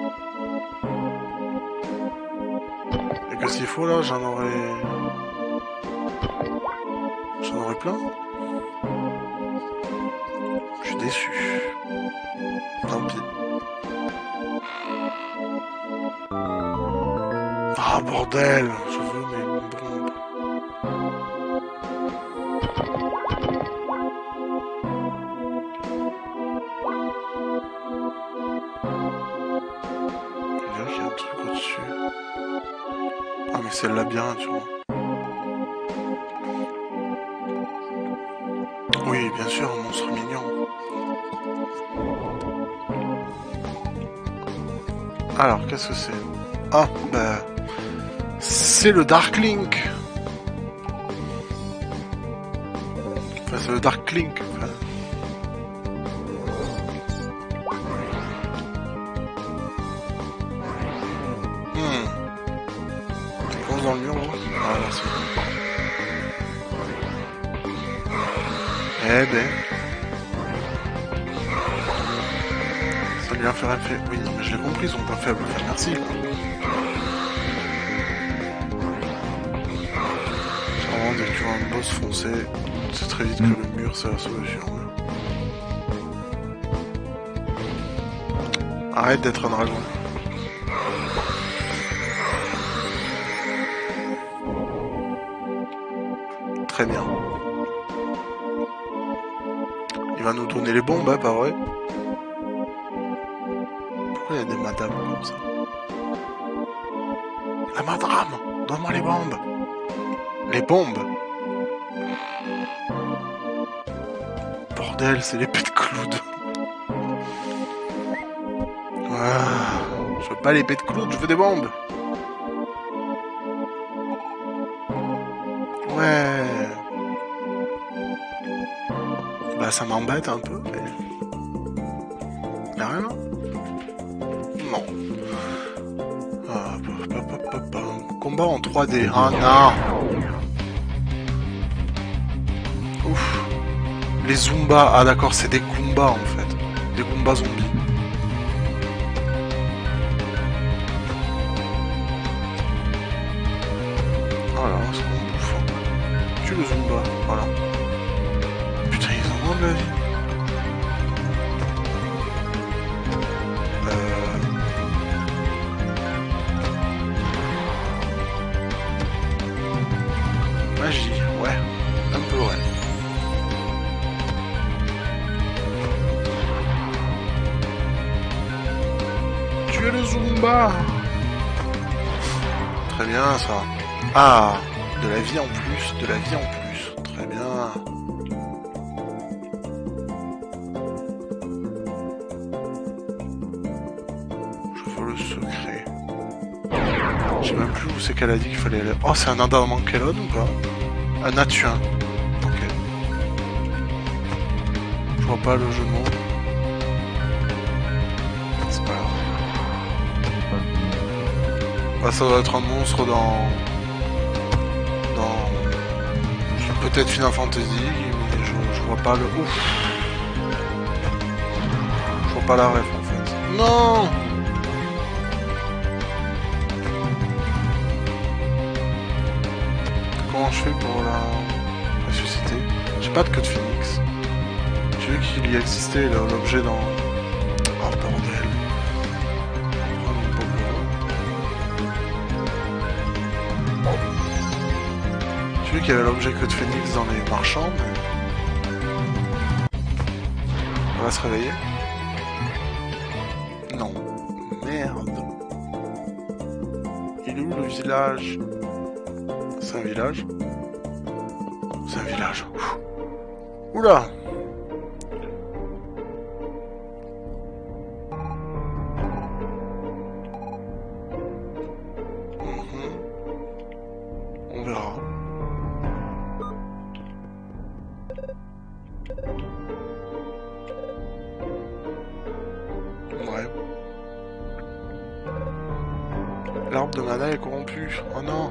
Et que s'il faut, là, j'en aurais... J'en aurais plein. Je suis déçu. Tant pis. Ah, bordel! Je veux mes bombes. Il y a un truc au-dessus. Ah mais c'est le labyrinthe, tu vois. Oui, bien sûr, un monstre mignon. Alors, qu'est-ce que c'est? Ah, bah... c'est le Dark Link. Enfin, c'est le Dark Link. Enfin... Dans le mur, là. Ah, là, c'est bon. Eh ben. Ça lui a fait un fait. Oui, mais je l'ai compris, son point faible. Enfin, merci. Vraiment, dès que tu vois un boss foncé, c'est très vite mm. que le mur, c'est la solution. Arrête d'être un dragon. Très bien. Il va nous donner les bombes, hein, pas vrai? Pourquoi il y a des madames comme ça? La madame! Donne-moi les bombes! Les bombes! Bordel, c'est l'épée de Cloud! Ah, je veux pas l'épée de Cloud, je veux des bombes! Ouais. Bah ça m'embête un peu, mais... Y'a rien? Non. Ah, pa, pa, pa, pa. Combat en trois D. Ah non. Ouf. Les Zumba. Ah d'accord, c'est des Goombas en fait. Des Goombas zombies. Voilà, c'est qu'on bouffe. Tu le Zumba, voilà. Putain, ils ont moins de la vie. Euh... Magie, ouais. Un peu, ouais. Tu es le Zumba. Très bien, ça. Ah, de la vie en plus, de la vie en plus. Très bien. Je veux le secret. Je sais même plus où c'est qu'elle a dit qu'il fallait aller. Oh, c'est un Adamankelon ou pas? Un Natuin. Ok. Je vois pas le jeu de mots. C'est pas grave. Bah, ça doit être un monstre dans... dans... peut-être Final Fantasy, mais je, je vois pas le... Ouf. Je vois pas la ref en fait. Non. Comment je fais pour la ressusciter? J'ai pas de queue de phoenix. J'ai vu qu'il y existait l'objet dans... Oh bordel. J'ai vu qu'il y avait l'objet que de Phoenix dans les marchands, mais... On va se réveiller. Non. Merde. Il est où le village? C'est un village? C'est un village. Ouh. Oula! Mhm. On verra. Ouais. L'arbre de mana est corrompu. Oh non.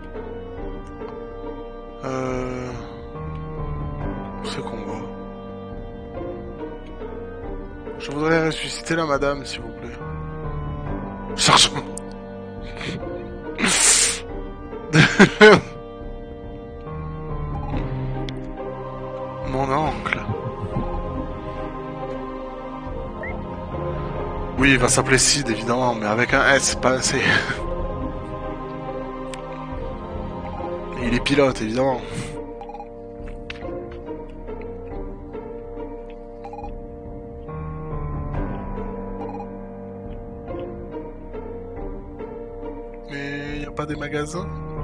Euh... Ce combat. Je voudrais ressusciter la madame, s'il vous plaît. Chargement. Mon oncle. Oui, il va s'appeler Sid, évidemment, mais avec un S, pas un C. Il est pilote, évidemment. Mais il n'y a pas des magasins?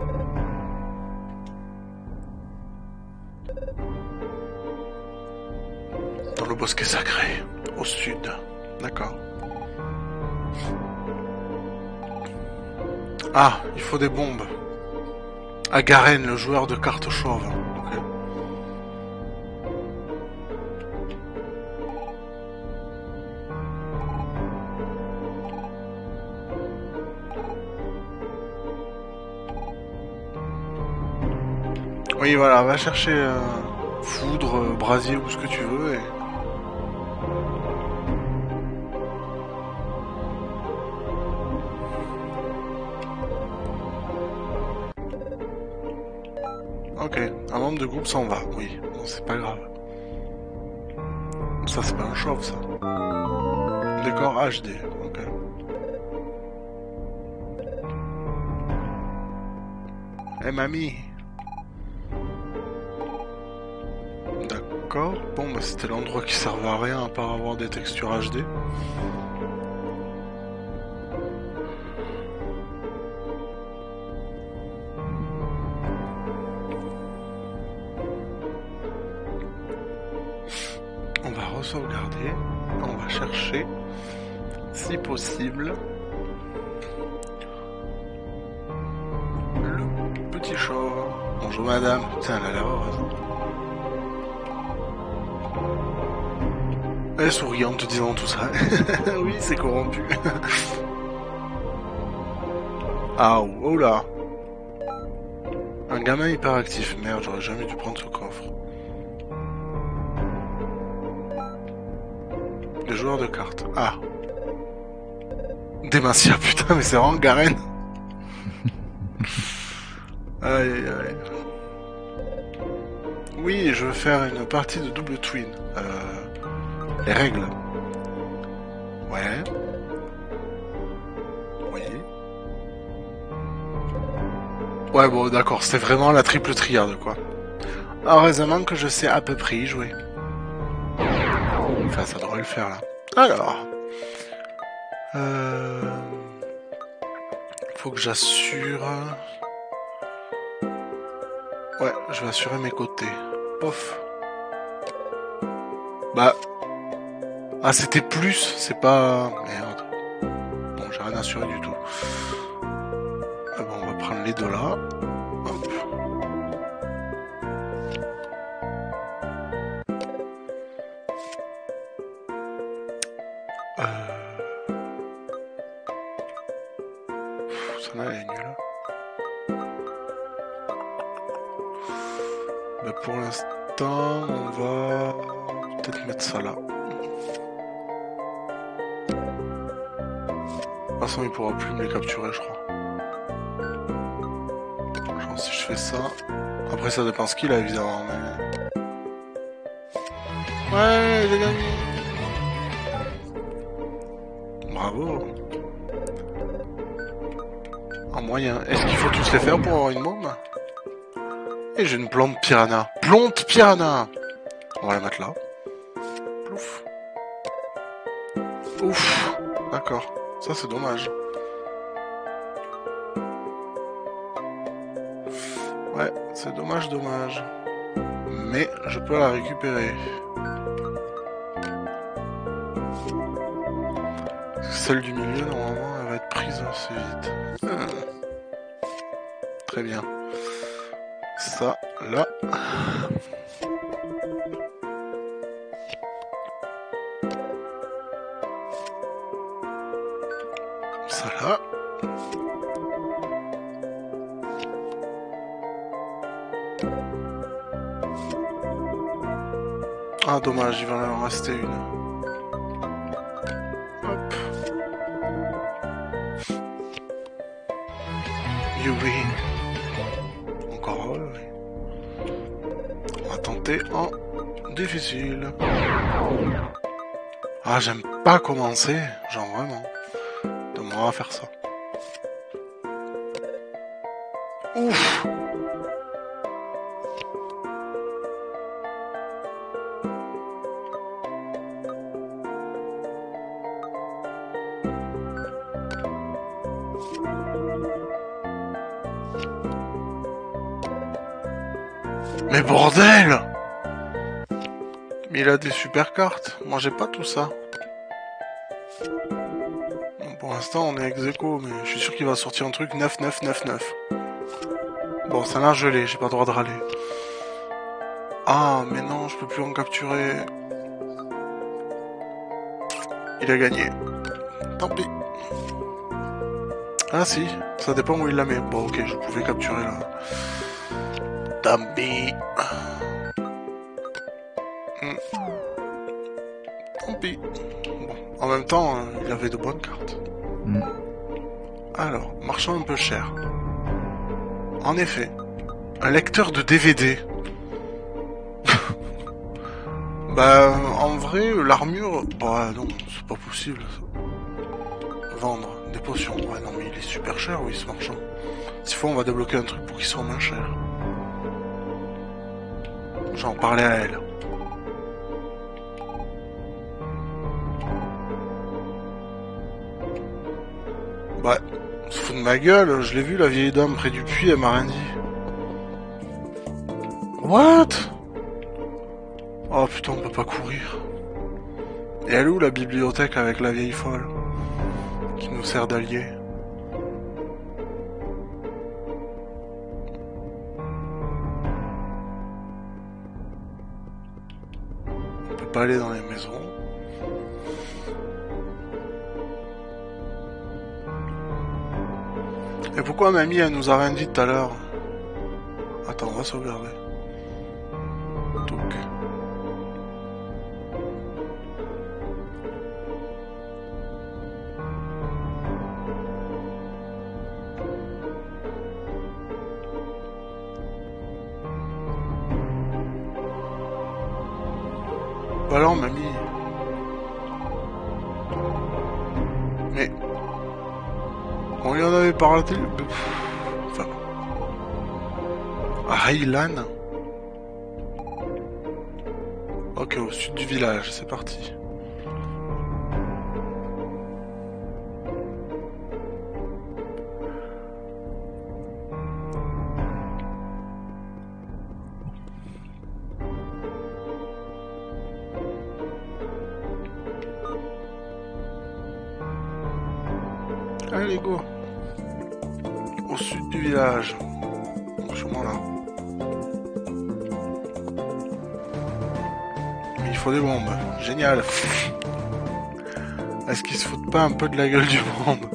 Dans le bosquet sacré, au sud. D'accord. Ah, il faut des bombes. À Garen, le joueur de cartes chauve. Ok. Oui, voilà, va chercher euh, foudre, euh, brasier ou ce que tu veux et... Ok, un membre de groupe s'en va, oui, bon, c'est pas grave. Ça, c'est pas un chauve, ça. Décor H D, ok. Eh, mamie. D'accord, bon, bah c'était l'endroit qui servait à rien à part avoir des textures H D. Sauvegarder, on va chercher, si possible, le petit chauve. Bonjour madame, tiens, elle a l'air heureuse. Elle sourit en te disant tout ça. Oui, c'est corrompu. Ah, oh là. Un gamin hyperactif, merde, j'aurais jamais dû prendre ce coffre. Les joueurs de cartes. Ah. Démentia, putain, mais c'est vraiment Garen. Aïe aïe aïe. Oui, je veux faire une partie de double twin. Euh... Les règles. Ouais. Oui. Ouais, bon, d'accord, c'était vraiment la triple triade, quoi. Heureusement que je sais à peu près y jouer. Enfin, ça devrait le faire, là. Alors... Euh... Faut que j'assure... Ouais, je vais assurer mes côtés. Pof. Bah... Ah, c'était plus, c'est pas... Merde. Bon, j'ai rien assuré du tout. Ah bon, on va prendre les deux là. Hop. Euh... Celle-là, elle est nulle. Bah, pour l'instant, on va peut-être mettre ça là. De toute façon, il pourra plus me les capturer, je crois. Genre, si je fais ça... Après, ça dépend ce qu'il a, évidemment, mais... Ouais, j'ai gagné. Bravo. En moyen. Est-ce qu'il faut tous les faire pour avoir une môme? Et j'ai une plante piranha. Plante piranha. On va la mettre là. Plouf. Ouf. D'accord. Ça c'est dommage. Ouais, c'est dommage, dommage. Mais je peux la récupérer. Celle du milieu, normalement, elle va être prise assez vite. Hum. Très bien. Ça, là. Ça, là. Ah, dommage, il va en rester une. Hop. Yuri. Encore heureux, oui. On va tenter en difficile. Ah, j'aime pas commencer. Genre vraiment. Donne-moi à faire ça. Ouf. Mais bordel! Mais il a des super cartes. Moi j'ai pas tout ça. Bon, pour l'instant on est ex aequo, mais je suis sûr qu'il va sortir un truc neuf neuf neuf neuf. Bon, ça l'a gelé, j'ai pas le droit de râler. Ah, mais non, je peux plus en capturer. Il a gagné. Tant pis. Ah si, ça dépend où il la met. Bon ok, je pouvais capturer là. Tant pis. Hmm. Tant pis. Bon, en même temps, euh, il avait de bonnes cartes. Mm. Alors, marchand un peu cher. En effet, un lecteur de D V D. Bah, en vrai, l'armure... Bah non, c'est pas possible. Ça. Vendre des potions. Ouais, non, mais il est super cher, oui, ce marchand. S'il faut, on va débloquer un truc pour qu'il soit moins cher. J'en parlais à elle. Bah, on se fout de ma gueule, je l'ai vu la vieille dame près du puits, elle m'a rien dit. What? Oh putain, on peut pas courir. Et elle est où la bibliothèque avec la vieille folle? Qui nous sert d'allié? On peut pas aller dans les maisons. Et pourquoi mamie elle nous a rien dit tout à l'heure? Attends, on va sauvegarder. Donc. Bah non, mamie. Mais... On lui en avait parlé... Enfin... À Raylan. Ok, au sud du village, c'est parti. Allez, go. Au sud du village. Donc, sûrement là. Mais il faut des bombes. Génial. Est-ce qu'ils se foutent pas un peu de la gueule du monde?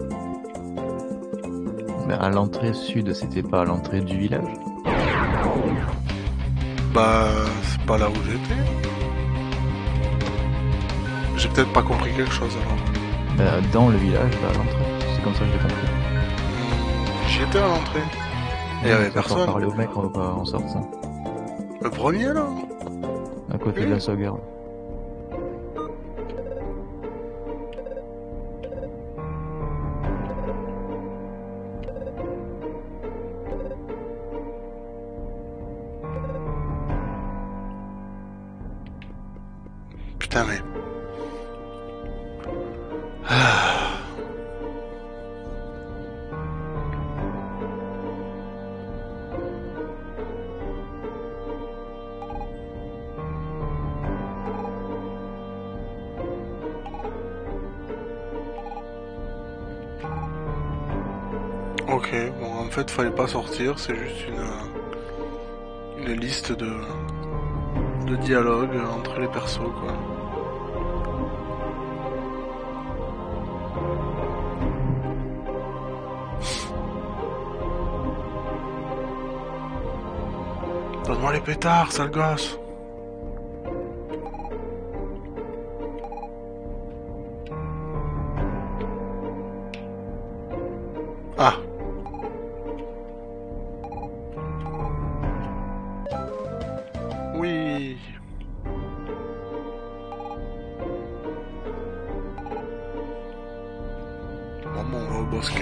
Mais à l'entrée sud, c'était pas à l'entrée du village? Bah, c'est pas là où j'étais. J'ai peut-être pas compris quelque chose alors. Bah, dans le village, là, à l'entrée. C'est comme ça que j'ai compris. J'y étais à l'entrée. Et il y avait personne. On va parler au mec, on va pas en sortir. Le premier là? À côté Oui. de la sauvegarde. putain, mais... Ah. Ok, bon, en fait, fallait pas sortir, c'est juste une, une liste de, de dialogue entre les persos, quoi. Donne-moi les pétards, sale gosse. Ah. Oui. Bon, bon, on va au bosquet.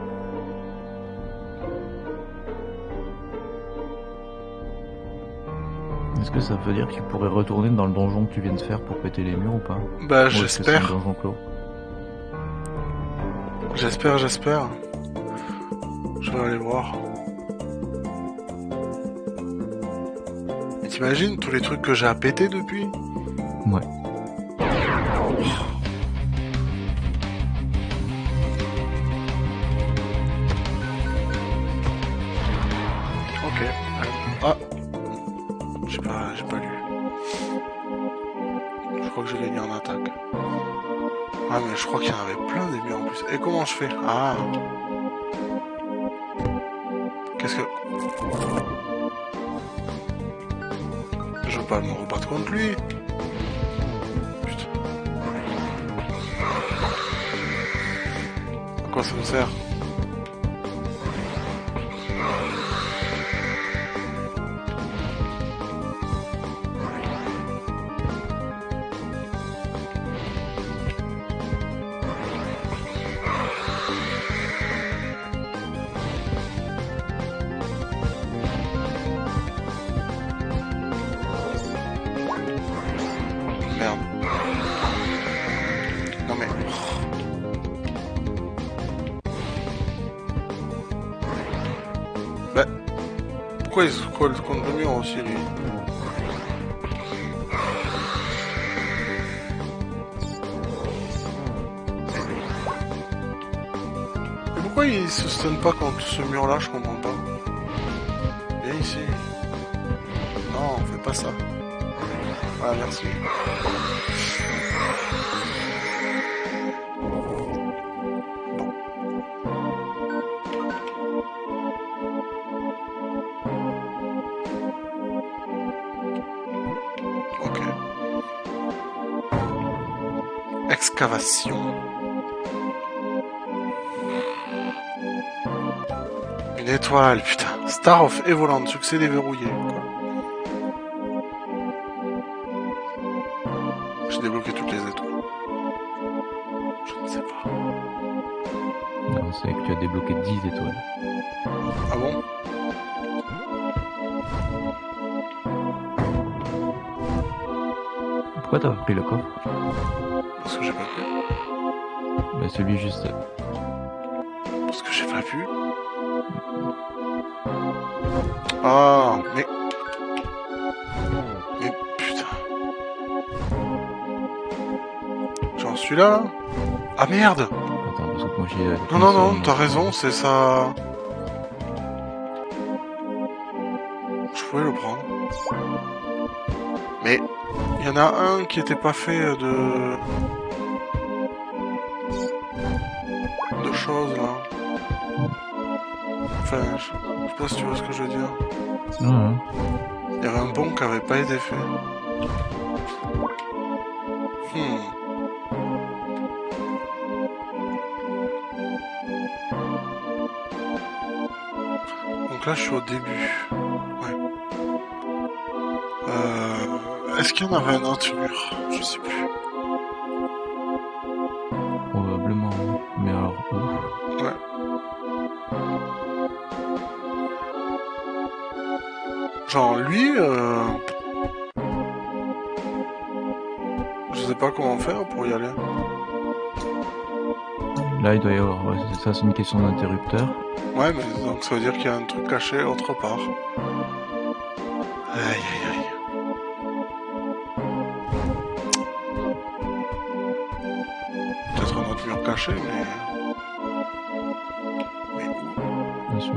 Est-ce que ça veut dire que tu pourrais retourner dans le donjon que tu viens de faire pour péter les murs ou pas? Bah, Ou est-ce que c'est j'espère. un donjon clos? J'espère, j'espère. Je vais aller voir. Mais t'imagines tous les trucs que j'ai à péter depuis? Ouais. Ok. Ah. J'ai pas, j'ai pas lu. Je crois que j'ai gagné en attaque. Ah mais je crois qu'il y en avait plein des murs en plus. Et comment je fais? Ah. Qu'est-ce que... Je veux pas me rebattre contre lui. Putain. À quoi ça me sert? Merde. Non mais... Bah... Pourquoi il se colle contre le mur aussi, lui? Mais pourquoi il se stun pas contre ce mur-là? Je comprends pas. Viens ici. Non, fais pas ça. Voilà, merci. Ok. Excavation. Une étoile, putain. Star of Evoland, succès déverrouillé. Quoi. J'ai débloqué toutes les étoiles. Je ne sais pas. Non, c'est que tu as débloqué dix étoiles. Ah bon? Pourquoi t'as pris le coffre? Parce que j'ai pas vu. Bah celui juste... Parce que j'ai pas vu. Ah, mais... Mais putain. J'en suis là, là? Ah merde! Attends, parce que moi j'ai... Non, non, non, t'as raison, c'est ça... Je pouvais le prendre. Mais... Il y en a un qui était pas fait de... de choses, là. Enfin, je je sais pas si tu vois ce que je veux dire. Ouais, ouais. Il y avait un pont qui avait pas été fait. Hmm. Donc là, je suis au début. Ouais. Euh... Est-ce qu'il y en avait un autre mur? Je sais plus. Probablement, oui. Mais alors où? Ouais. Genre lui, euh... je sais pas comment faire pour y aller. Là, il doit y avoir... Ouais, ça, c'est une question d'interrupteur. Ouais, mais donc ça veut dire qu'il y a un truc caché autre part. Aïe, aïe, aïe. Peut-être un autre mur caché, mais... Mais où? Bien sûr.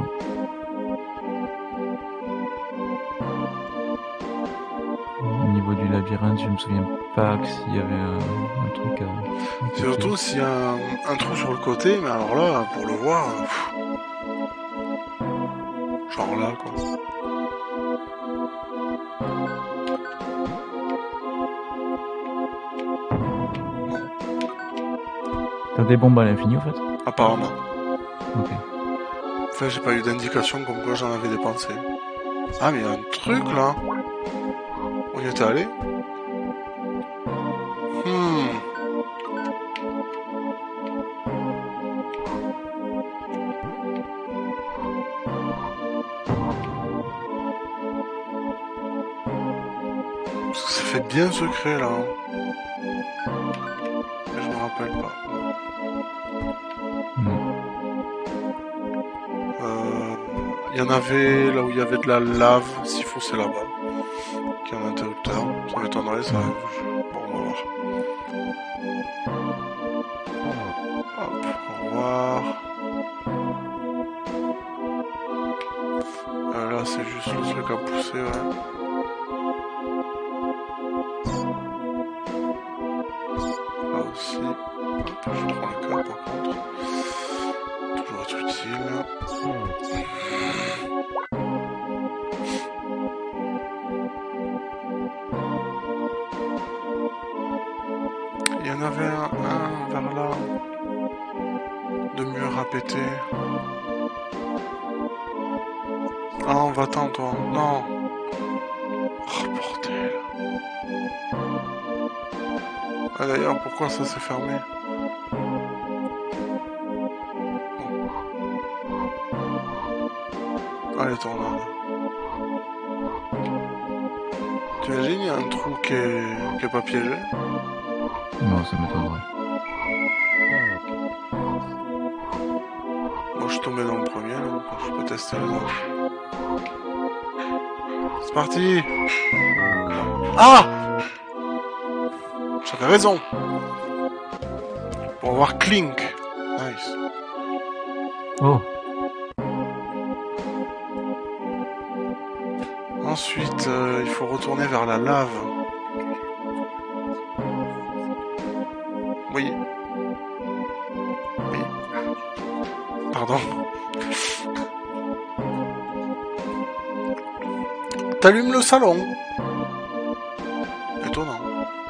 Au niveau du labyrinthe, je me souviens pas que s'il y avait un, un truc à... Surtout s'il y a un, un trou sur le côté, mais alors là, pour le voir... Pff, genre là, quoi. T'as des bombes à l'infini, en fait? Apparemment. Ok. Enfin, j'ai pas eu d'indication comme quoi j'en avais dépensé. Ah, mais il y a un truc, là. On y était allé? Hmm. Parce que ça fait bien secret, là. Mais je me rappelle pas. Hmm. Euh... Il y en avait là où il y avait de la lave, s'il faut c'est là-bas. Qui est un interrupteur. Ça m'étonnerait ça. Ouais. Bon, on va voir. Hop, au revoir. Euh, là c'est juste le truc à pousser, ouais. Là aussi. Hop, je prends le cas par contre. Toujours être utile. Il y en avait un, un vers là. De murs à péter. Ah, on va-t'en toi. Non. Oh bordel. Ah d'ailleurs, pourquoi ça s'est fermé? Ah, les tornades. Tu imagines, il y a un trou qui est, qui est pas piégé? Non, ça m'étonnerait. Moi, je suis tombé dans le premier, là, donc je peux tester les autres. C'est parti! Ah! J'avais raison! Pour avoir Clink. Nice. Oh! Ensuite, euh, il faut retourner vers la lave. Oui. Oui. Pardon. T'allumes le salon. Étonnant.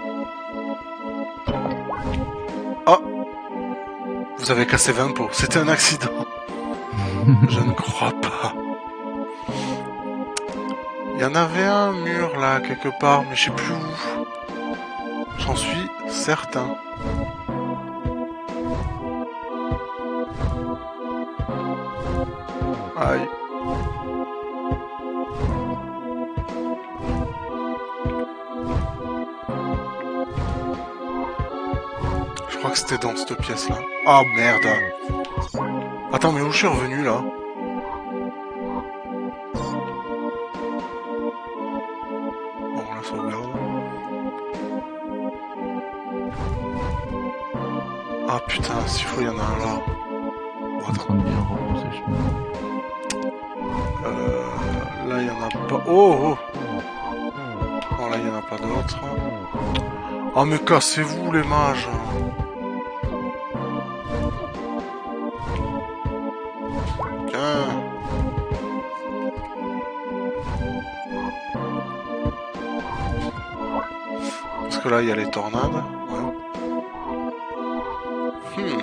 Ah! Vous avez cassé vingt pots. C'était un accident. Je ne crois pas. Il y en avait un mur là, quelque part, mais je sais plus où. J'en suis certain. Aïe. Je crois que c'était dans cette pièce là. Ah merde. Attends, mais où je suis revenu là? Bon, la sauvegarde. Ah putain, s'il faut, il y en a un là. Bon, En train de bien repousser le chemin. Euh, là, il y en a pas. Oh, oh. Non, là, il y en a pas d'autres. Oh, mais cassez-vous, les mages. Tiens. Parce que là, il y a les tornades. Ouais. Hmm.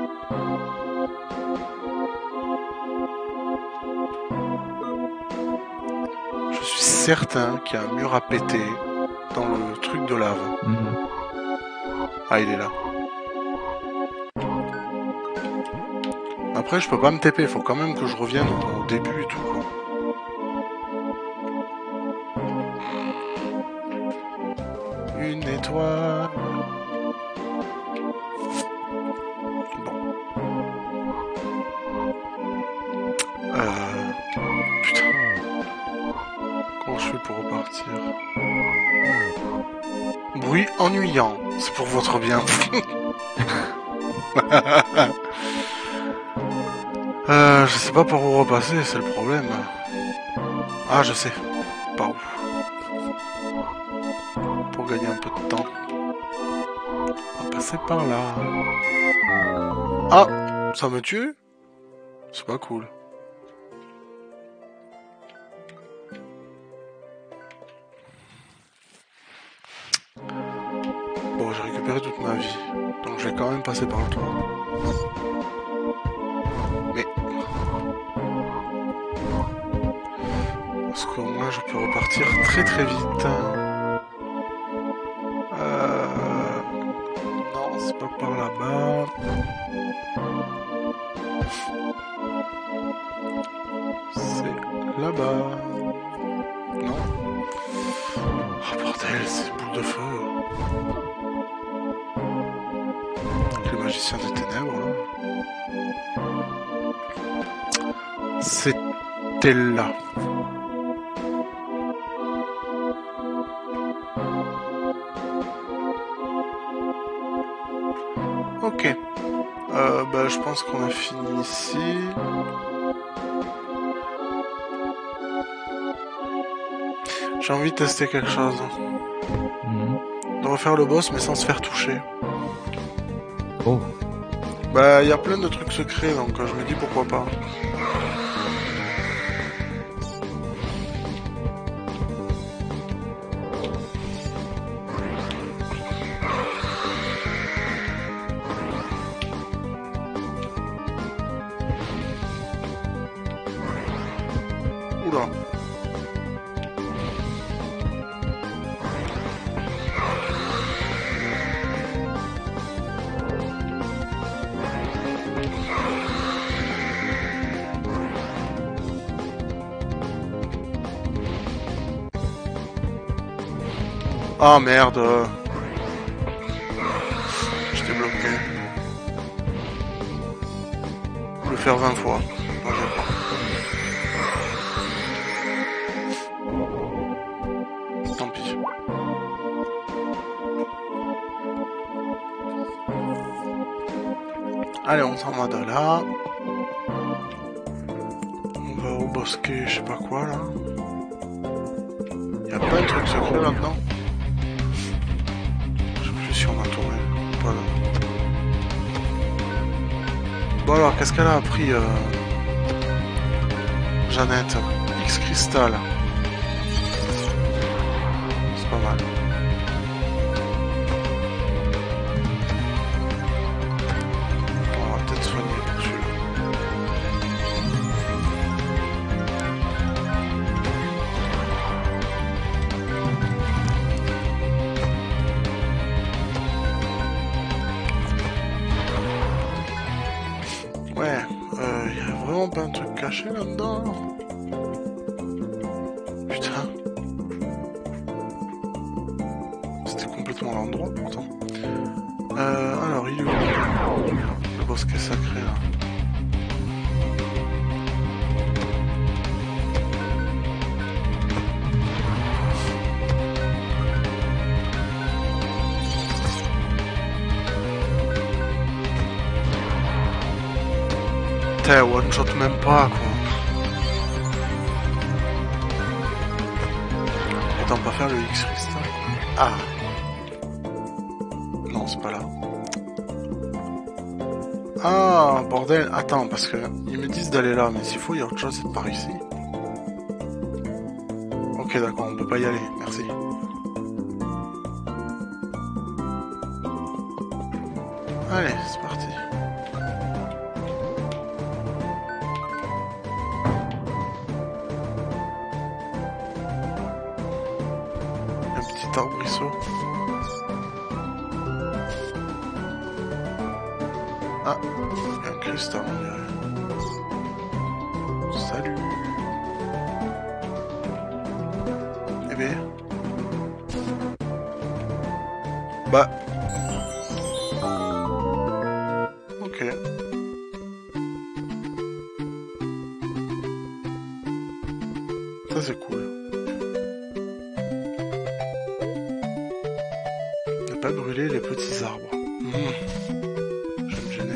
Je suis certain qu'il y a un mur à péter dans le truc de lave. Mmh. Ah, il est là. Après, je peux pas me T P, faut quand même que je revienne au début et tout, quoi. Une étoile fais pour repartir? Bruit ennuyant. C'est pour votre bien. euh, je sais pas par où repasser, c'est le problème. Ah, je sais. Par où? Pour gagner un peu de temps. On va passer par là. Ah, ça me tue? C'est pas cool. Bon, j'ai récupéré toute ma vie. Donc je vais quand même passer par le toit. Mais... Parce qu'au moins je peux repartir très très vite. Euh... Non, c'est pas par là-bas. C'est là-bas. Non. Oh bordel, c'est une boule de feu. Le magicien des ténèbres. C'était là. Ok. Euh, bah, je pense qu'on a fini ici. J'ai envie de tester quelque chose. Mmh. De refaire le boss mais sans se faire toucher. Oh. Bah, il y a plein de trucs secrets donc je me dis pourquoi pas. Oula. Ah merde. J'étais bloqué. Le faire vingt fois. Non, je vais pas. Tant pis. Allez, on s'en va de là. On va au bosquet, je sais pas quoi là. Y'a pas un truc secret là-dedans? Je sais plus si on a tourné. Voilà. Bon alors, qu'est-ce qu'elle a appris euh... Jeannette? X Crystal. C'est pas mal. On va peut-être soigner pour celui-là. Ouais, euh, y a vraiment pas un truc caché là-dedans? Putain. C'était complètement l'endroit pourtant. Euh, alors, il est où le bosquet sacré là? Putain, one shot même pas quoi. Attends, pas faire le X Crystal. Ah. Non, c'est pas là. Ah, bordel. Attends, parce que ils me disent d'aller là, mais s'il faut, il y a autre chose, c'est de par ici. Ok, d'accord, on peut pas y aller. Merci. Allez, c'est parti. Un petit arbrisseau. Ah, il y a un cristal, on dirait. Salut. Eh bien. Bah. Ok. Ça c'est cool. pas brûler les petits arbres. Mmh. Je vais me gêner.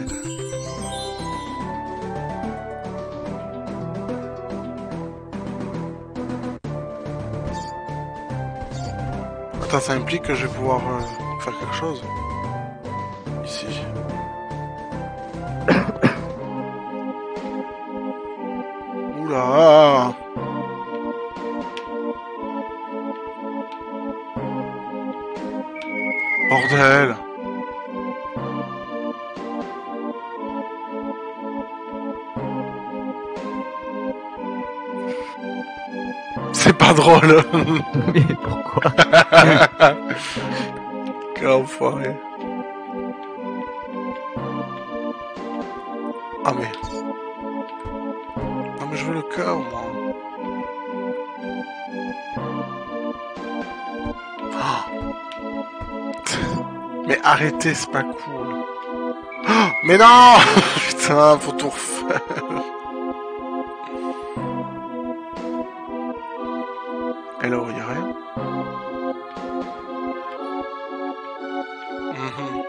Attends, ça implique que je vais pouvoir euh, faire quelque chose. Ici. Oula! Bordel! C'est pas drôle! Mais pourquoi? Quel enfoiré! Ah mais... Non mais je veux le cœur, moi! Mais arrêtez, c'est pas cool. Oh, mais non. Putain, faut tout refaire. Et là, il y a rien. Mm-hmm.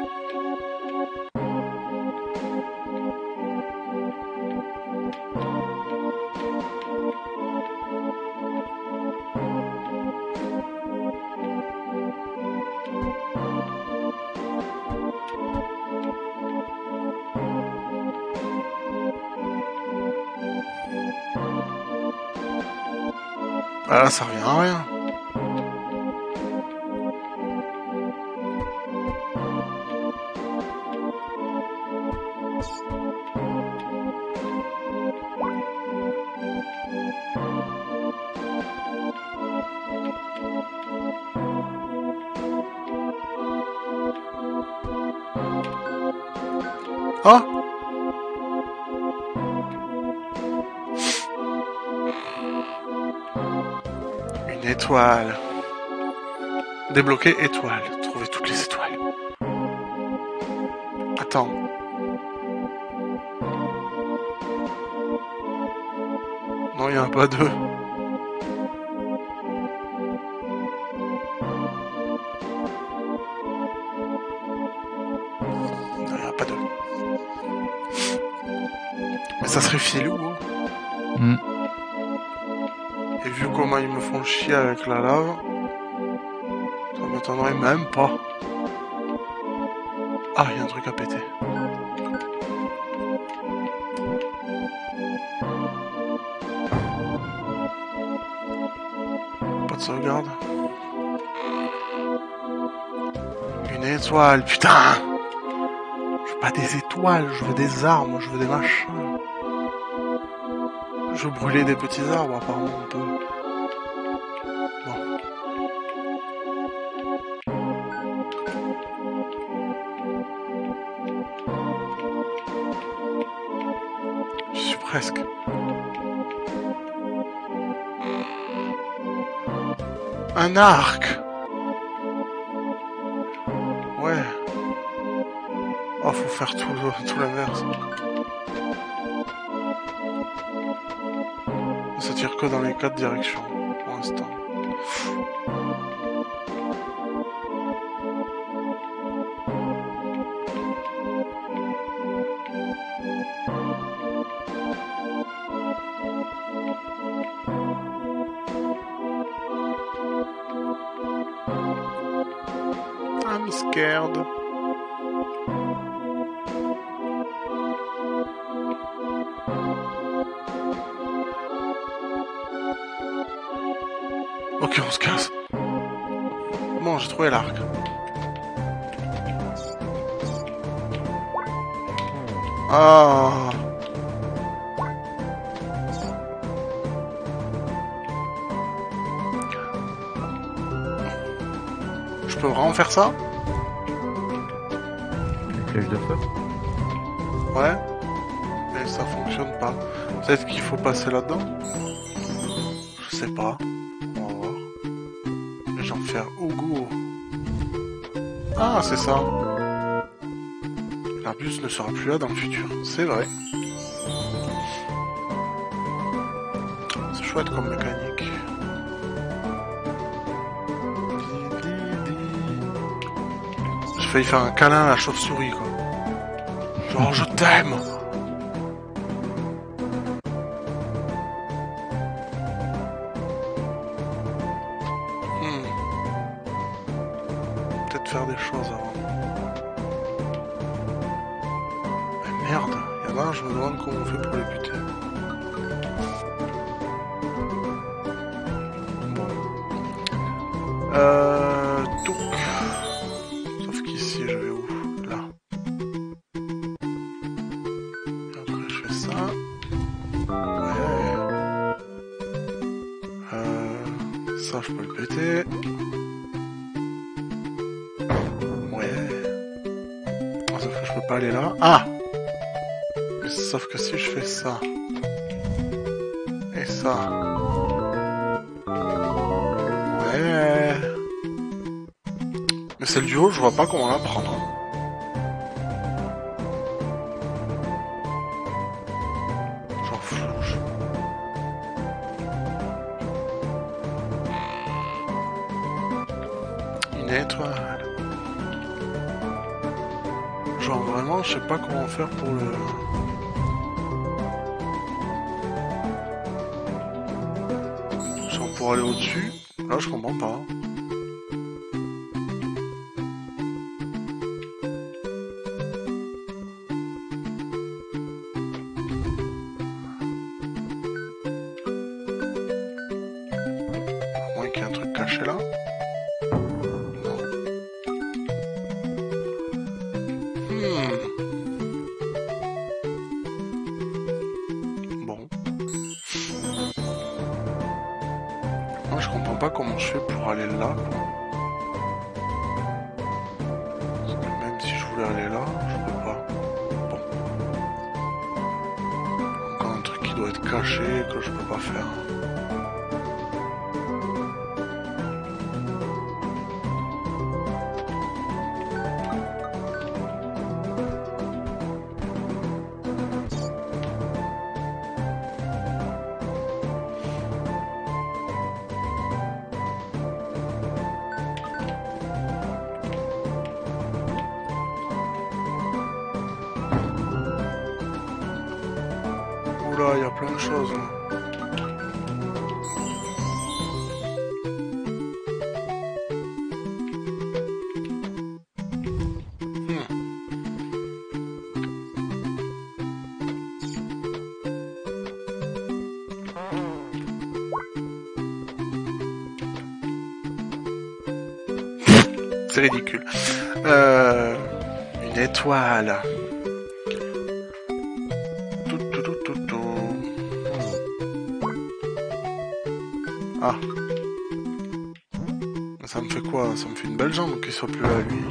Ah là, ça revient à rien. Ah! Une étoile. Débloquer étoile. Trouver toutes les étoiles. Attends. Non, il n'y en a pas deux. Non, il n'y en a pas deux. Mais ça serait filou. Hein. Mm. Et vu comment ils me font chier avec la lave, ça m'étonnerait même pas. Ah, il y a un truc à péter. Pas de sauvegarde. Une étoile, putain! Je veux pas des étoiles, je veux des armes, je veux des machins. Je veux brûler des petits arbres, apparemment, on peut. Bon. Je suis presque. Un arc! Ouais. Oh, faut faire tout, tout l'inverse. Ça tire que dans les quatre directions, pour l'instant. I'm scared. Ok, on se casse. Bon, j'ai trouvé l'arc. Ah. Je peux vraiment faire ça? La flèche de feu. Ouais. Mais ça fonctionne pas. Peut-être qu'il faut passer là-dedans? Je sais pas. On va voir. J'en faire Ogo. Ah, c'est ça. L'Arbius ne sera plus là dans le futur. C'est vrai. C'est chouette comme mécanique. failli faire un câlin à la chauve-souris, quoi. Genre, je t'aime. Hmm. Peut-être faire des choses avant. Mais merde, il y en a un, je me demande comment on fait pour les buter. Bon. Euh... Touc. Sauf qu'ici, je vais où? Là. Après, je fais ça. Ouais. Euh... Ça, je peux le péter. Ouais. Sauf que je peux pas aller là. Ah! Mais sauf que si je fais ça... Et ça... Ouais... Mais celle du haut, je vois pas comment la prendre. J'en flouche. Une étoile. Genre vraiment, je sais pas comment faire pour le... Genre pour aller au-dessus. Là, je comprends pas. Qu'il y a un truc caché là. Non. Hmm. Bon. Moi je comprends pas comment je fais pour aller là, quoi. Parce que même si je voulais aller là, je peux pas. Bon. Encore un truc qui doit être caché que je peux pas faire. Oula, il y a plein de choses là. C'est ridicule. Euh, une étoile. Tout, tout, tout, tout, tout. Ah. Ça me fait quoi? Ça me fait une belle jambe qu'il soit plus là, lui.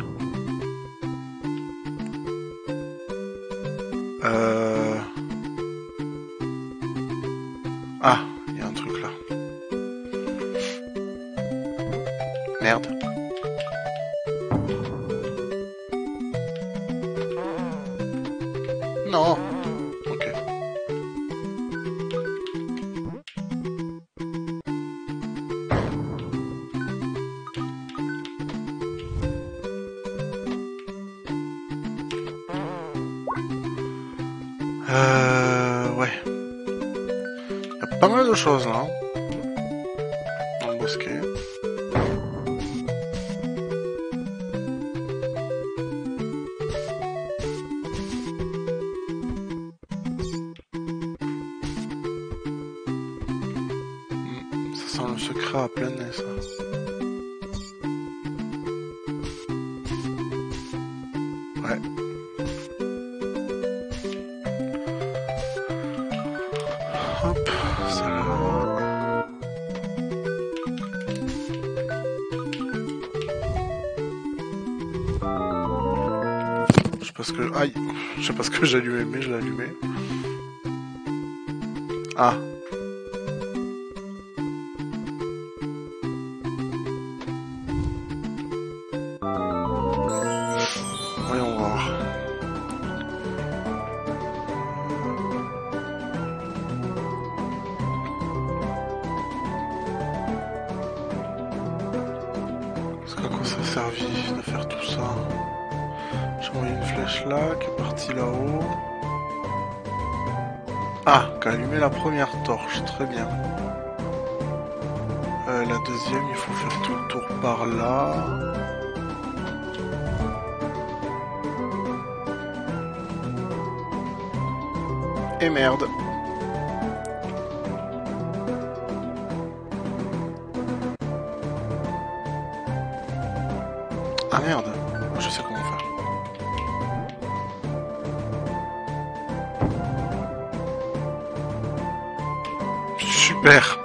Euh... Ah, il y a un truc là. Merde. Non. Ok. Euh... Ouais. Il y a pas mal de choses là. Dans le bosquet. Ça sent le secret à plein nez, ça. Ouais. Hop, ça là. Je sais pas ce que... Aïe. Je sais pas ce que j'ai allumé, mais je l'ai allumé. Ah. Voyons voir. Parce qu'à quoi ça a servi de faire tout ça? J'ai envoyé une flèche là, qui est partie là-haut. Ah, qui a allumé la première torche, très bien. Euh, la deuxième, il faut faire tout le tour par là. Et merde. Ah merde, je sais comment faire. Super.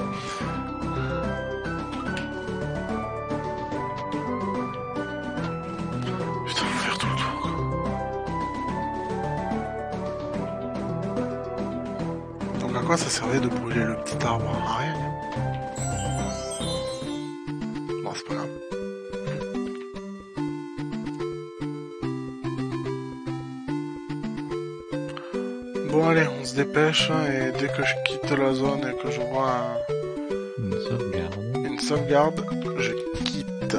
Putain, faut faire tout le tour. Donc à quoi ça servait de brûler le petit arbre? À rien. Bon, c'est pas grave. Bon allez, on se dépêche et dès que je quitte la zone et que je vois un... Une sauvegarde. une sauvegarde, je quitte.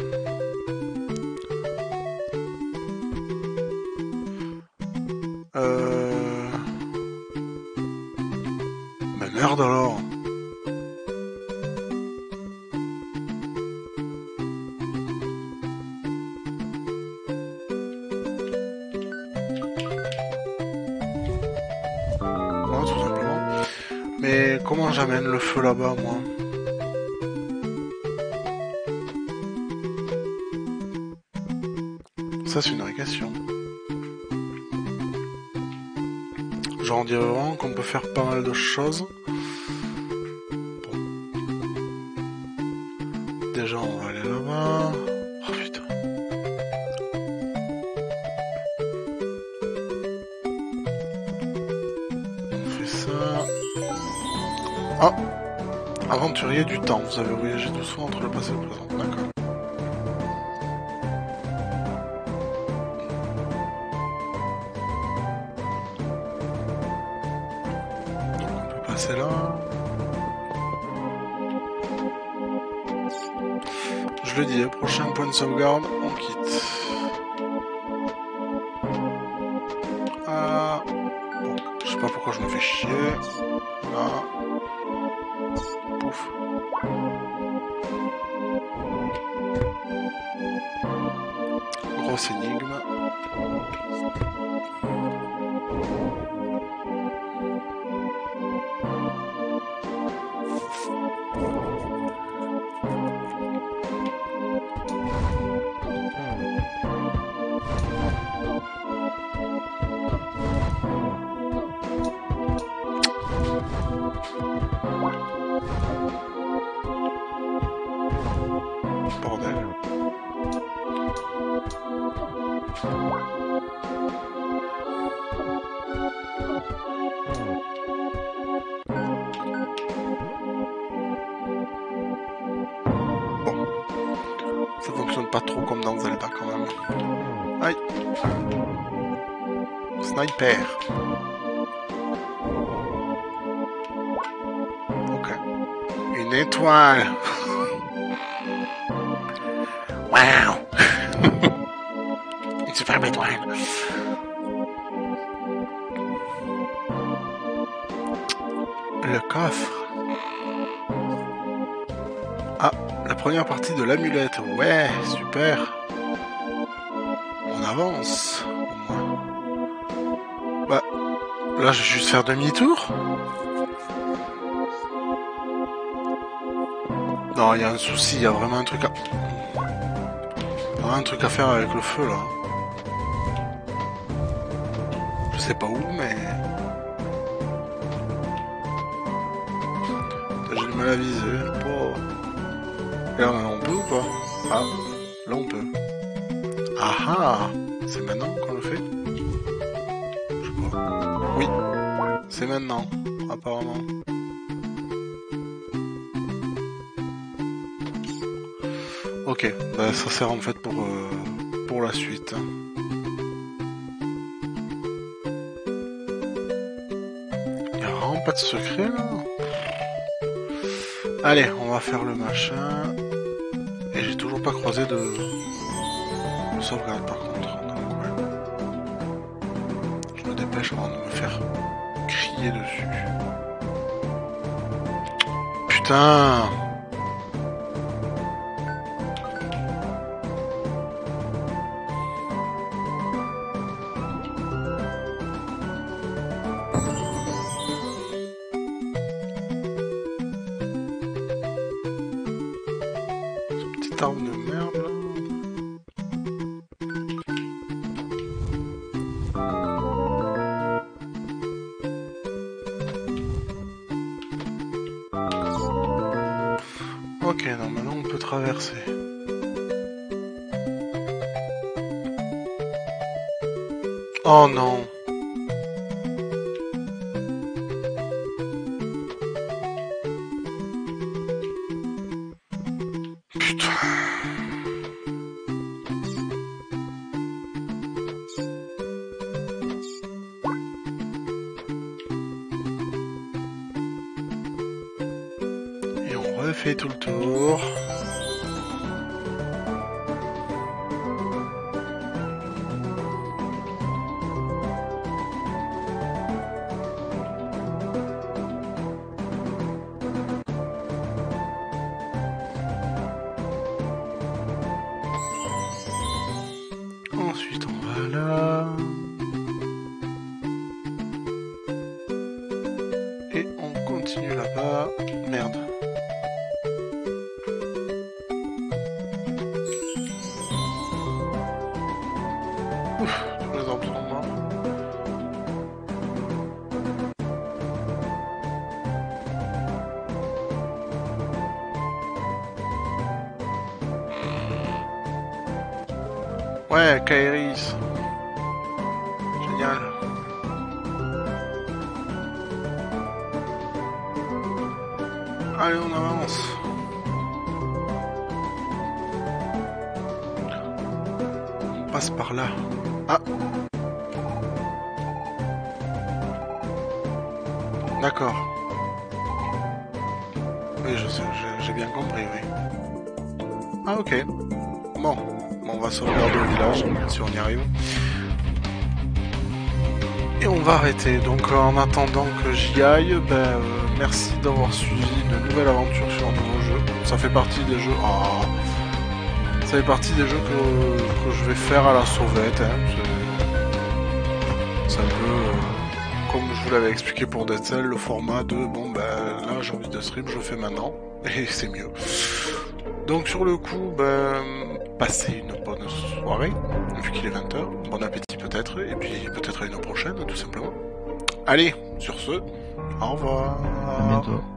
Euh... Mais merde alors. Mais comment j'amène le feu là-bas, moi? Ça, c'est une vraie question. Genre, on dirait vraiment qu'on peut faire pas mal de choses. Bon. Déjà, on va aller là-bas. Oh putain. On fait ça. Ah, aventurier du temps, vous avez voyagé doucement entre le passé et le présent, d'accord. Donc on peut passer là. Je le dis, prochain point de sauvegarde, on quitte. Ah, bon, je sais pas pourquoi je me fais chier. Là. Pouf. Grosse énigme. Bordel. Bon. Ça fonctionne pas trop comme dans Zelda quand même. Aïe. Sniper. Ok. Une étoile. Wow. Une superbe étoile. Le coffre. Ah, la première partie de l'amulette. Ouais, super. On avance. Au moins. Bah, là, je vais juste faire demi-tour. Non, il y a un souci, il y a vraiment un truc à... Il y a un truc à faire avec le feu, là. Je sais pas où, mais... J'ai du mal à viser. Oh. Et là, on peut ou pas? Ah, là on peut. Ah ah! C'est maintenant qu'on le fait? Je sais pas. Oui, c'est maintenant, apparemment. Ok, bah ça sert en fait pour, euh, pour la suite. Il y a vraiment pas de secret là? Allez, on va faire le machin. Et j'ai toujours pas croisé de, de sauvegarde par contre. Donc, ouais. dépêche avant de me faire crier dessus. Putain! Petite arme de merde là. Ok, non, maintenant on peut traverser. Oh non. Putain. Et on refait tout le tour. Ensuite on va là. Et on continue là-bas. Merde. Ouf, tous les arbres sont morts. Ouais, Kairis. Génial. Allez, on avance. On passe par là. Ah. D'accord. Oui, je sais, j'ai bien compris, oui. Ah, ok. Bon. On va sauvegarder le village, si on y arrive. Et on va arrêter. Donc en attendant que j'y aille, ben, euh, merci d'avoir suivi une nouvelle aventure sur un nouveau jeu. Ça fait partie des jeux... Oh, ça fait partie des jeux que, que je vais faire à la sauvette. Hein. C'est un peu... Euh, comme je vous l'avais expliqué pour Dead Cell, le format de... Bon ben là j'ai envie de stream, je le fais maintenant. Et c'est mieux. Donc sur le coup, ben... Passez une bonne soirée, vu qu'il est vingt heures, bon appétit peut-être, et puis peut-être à une prochaine, tout simplement. Allez, sur ce, au revoir. À bientôt.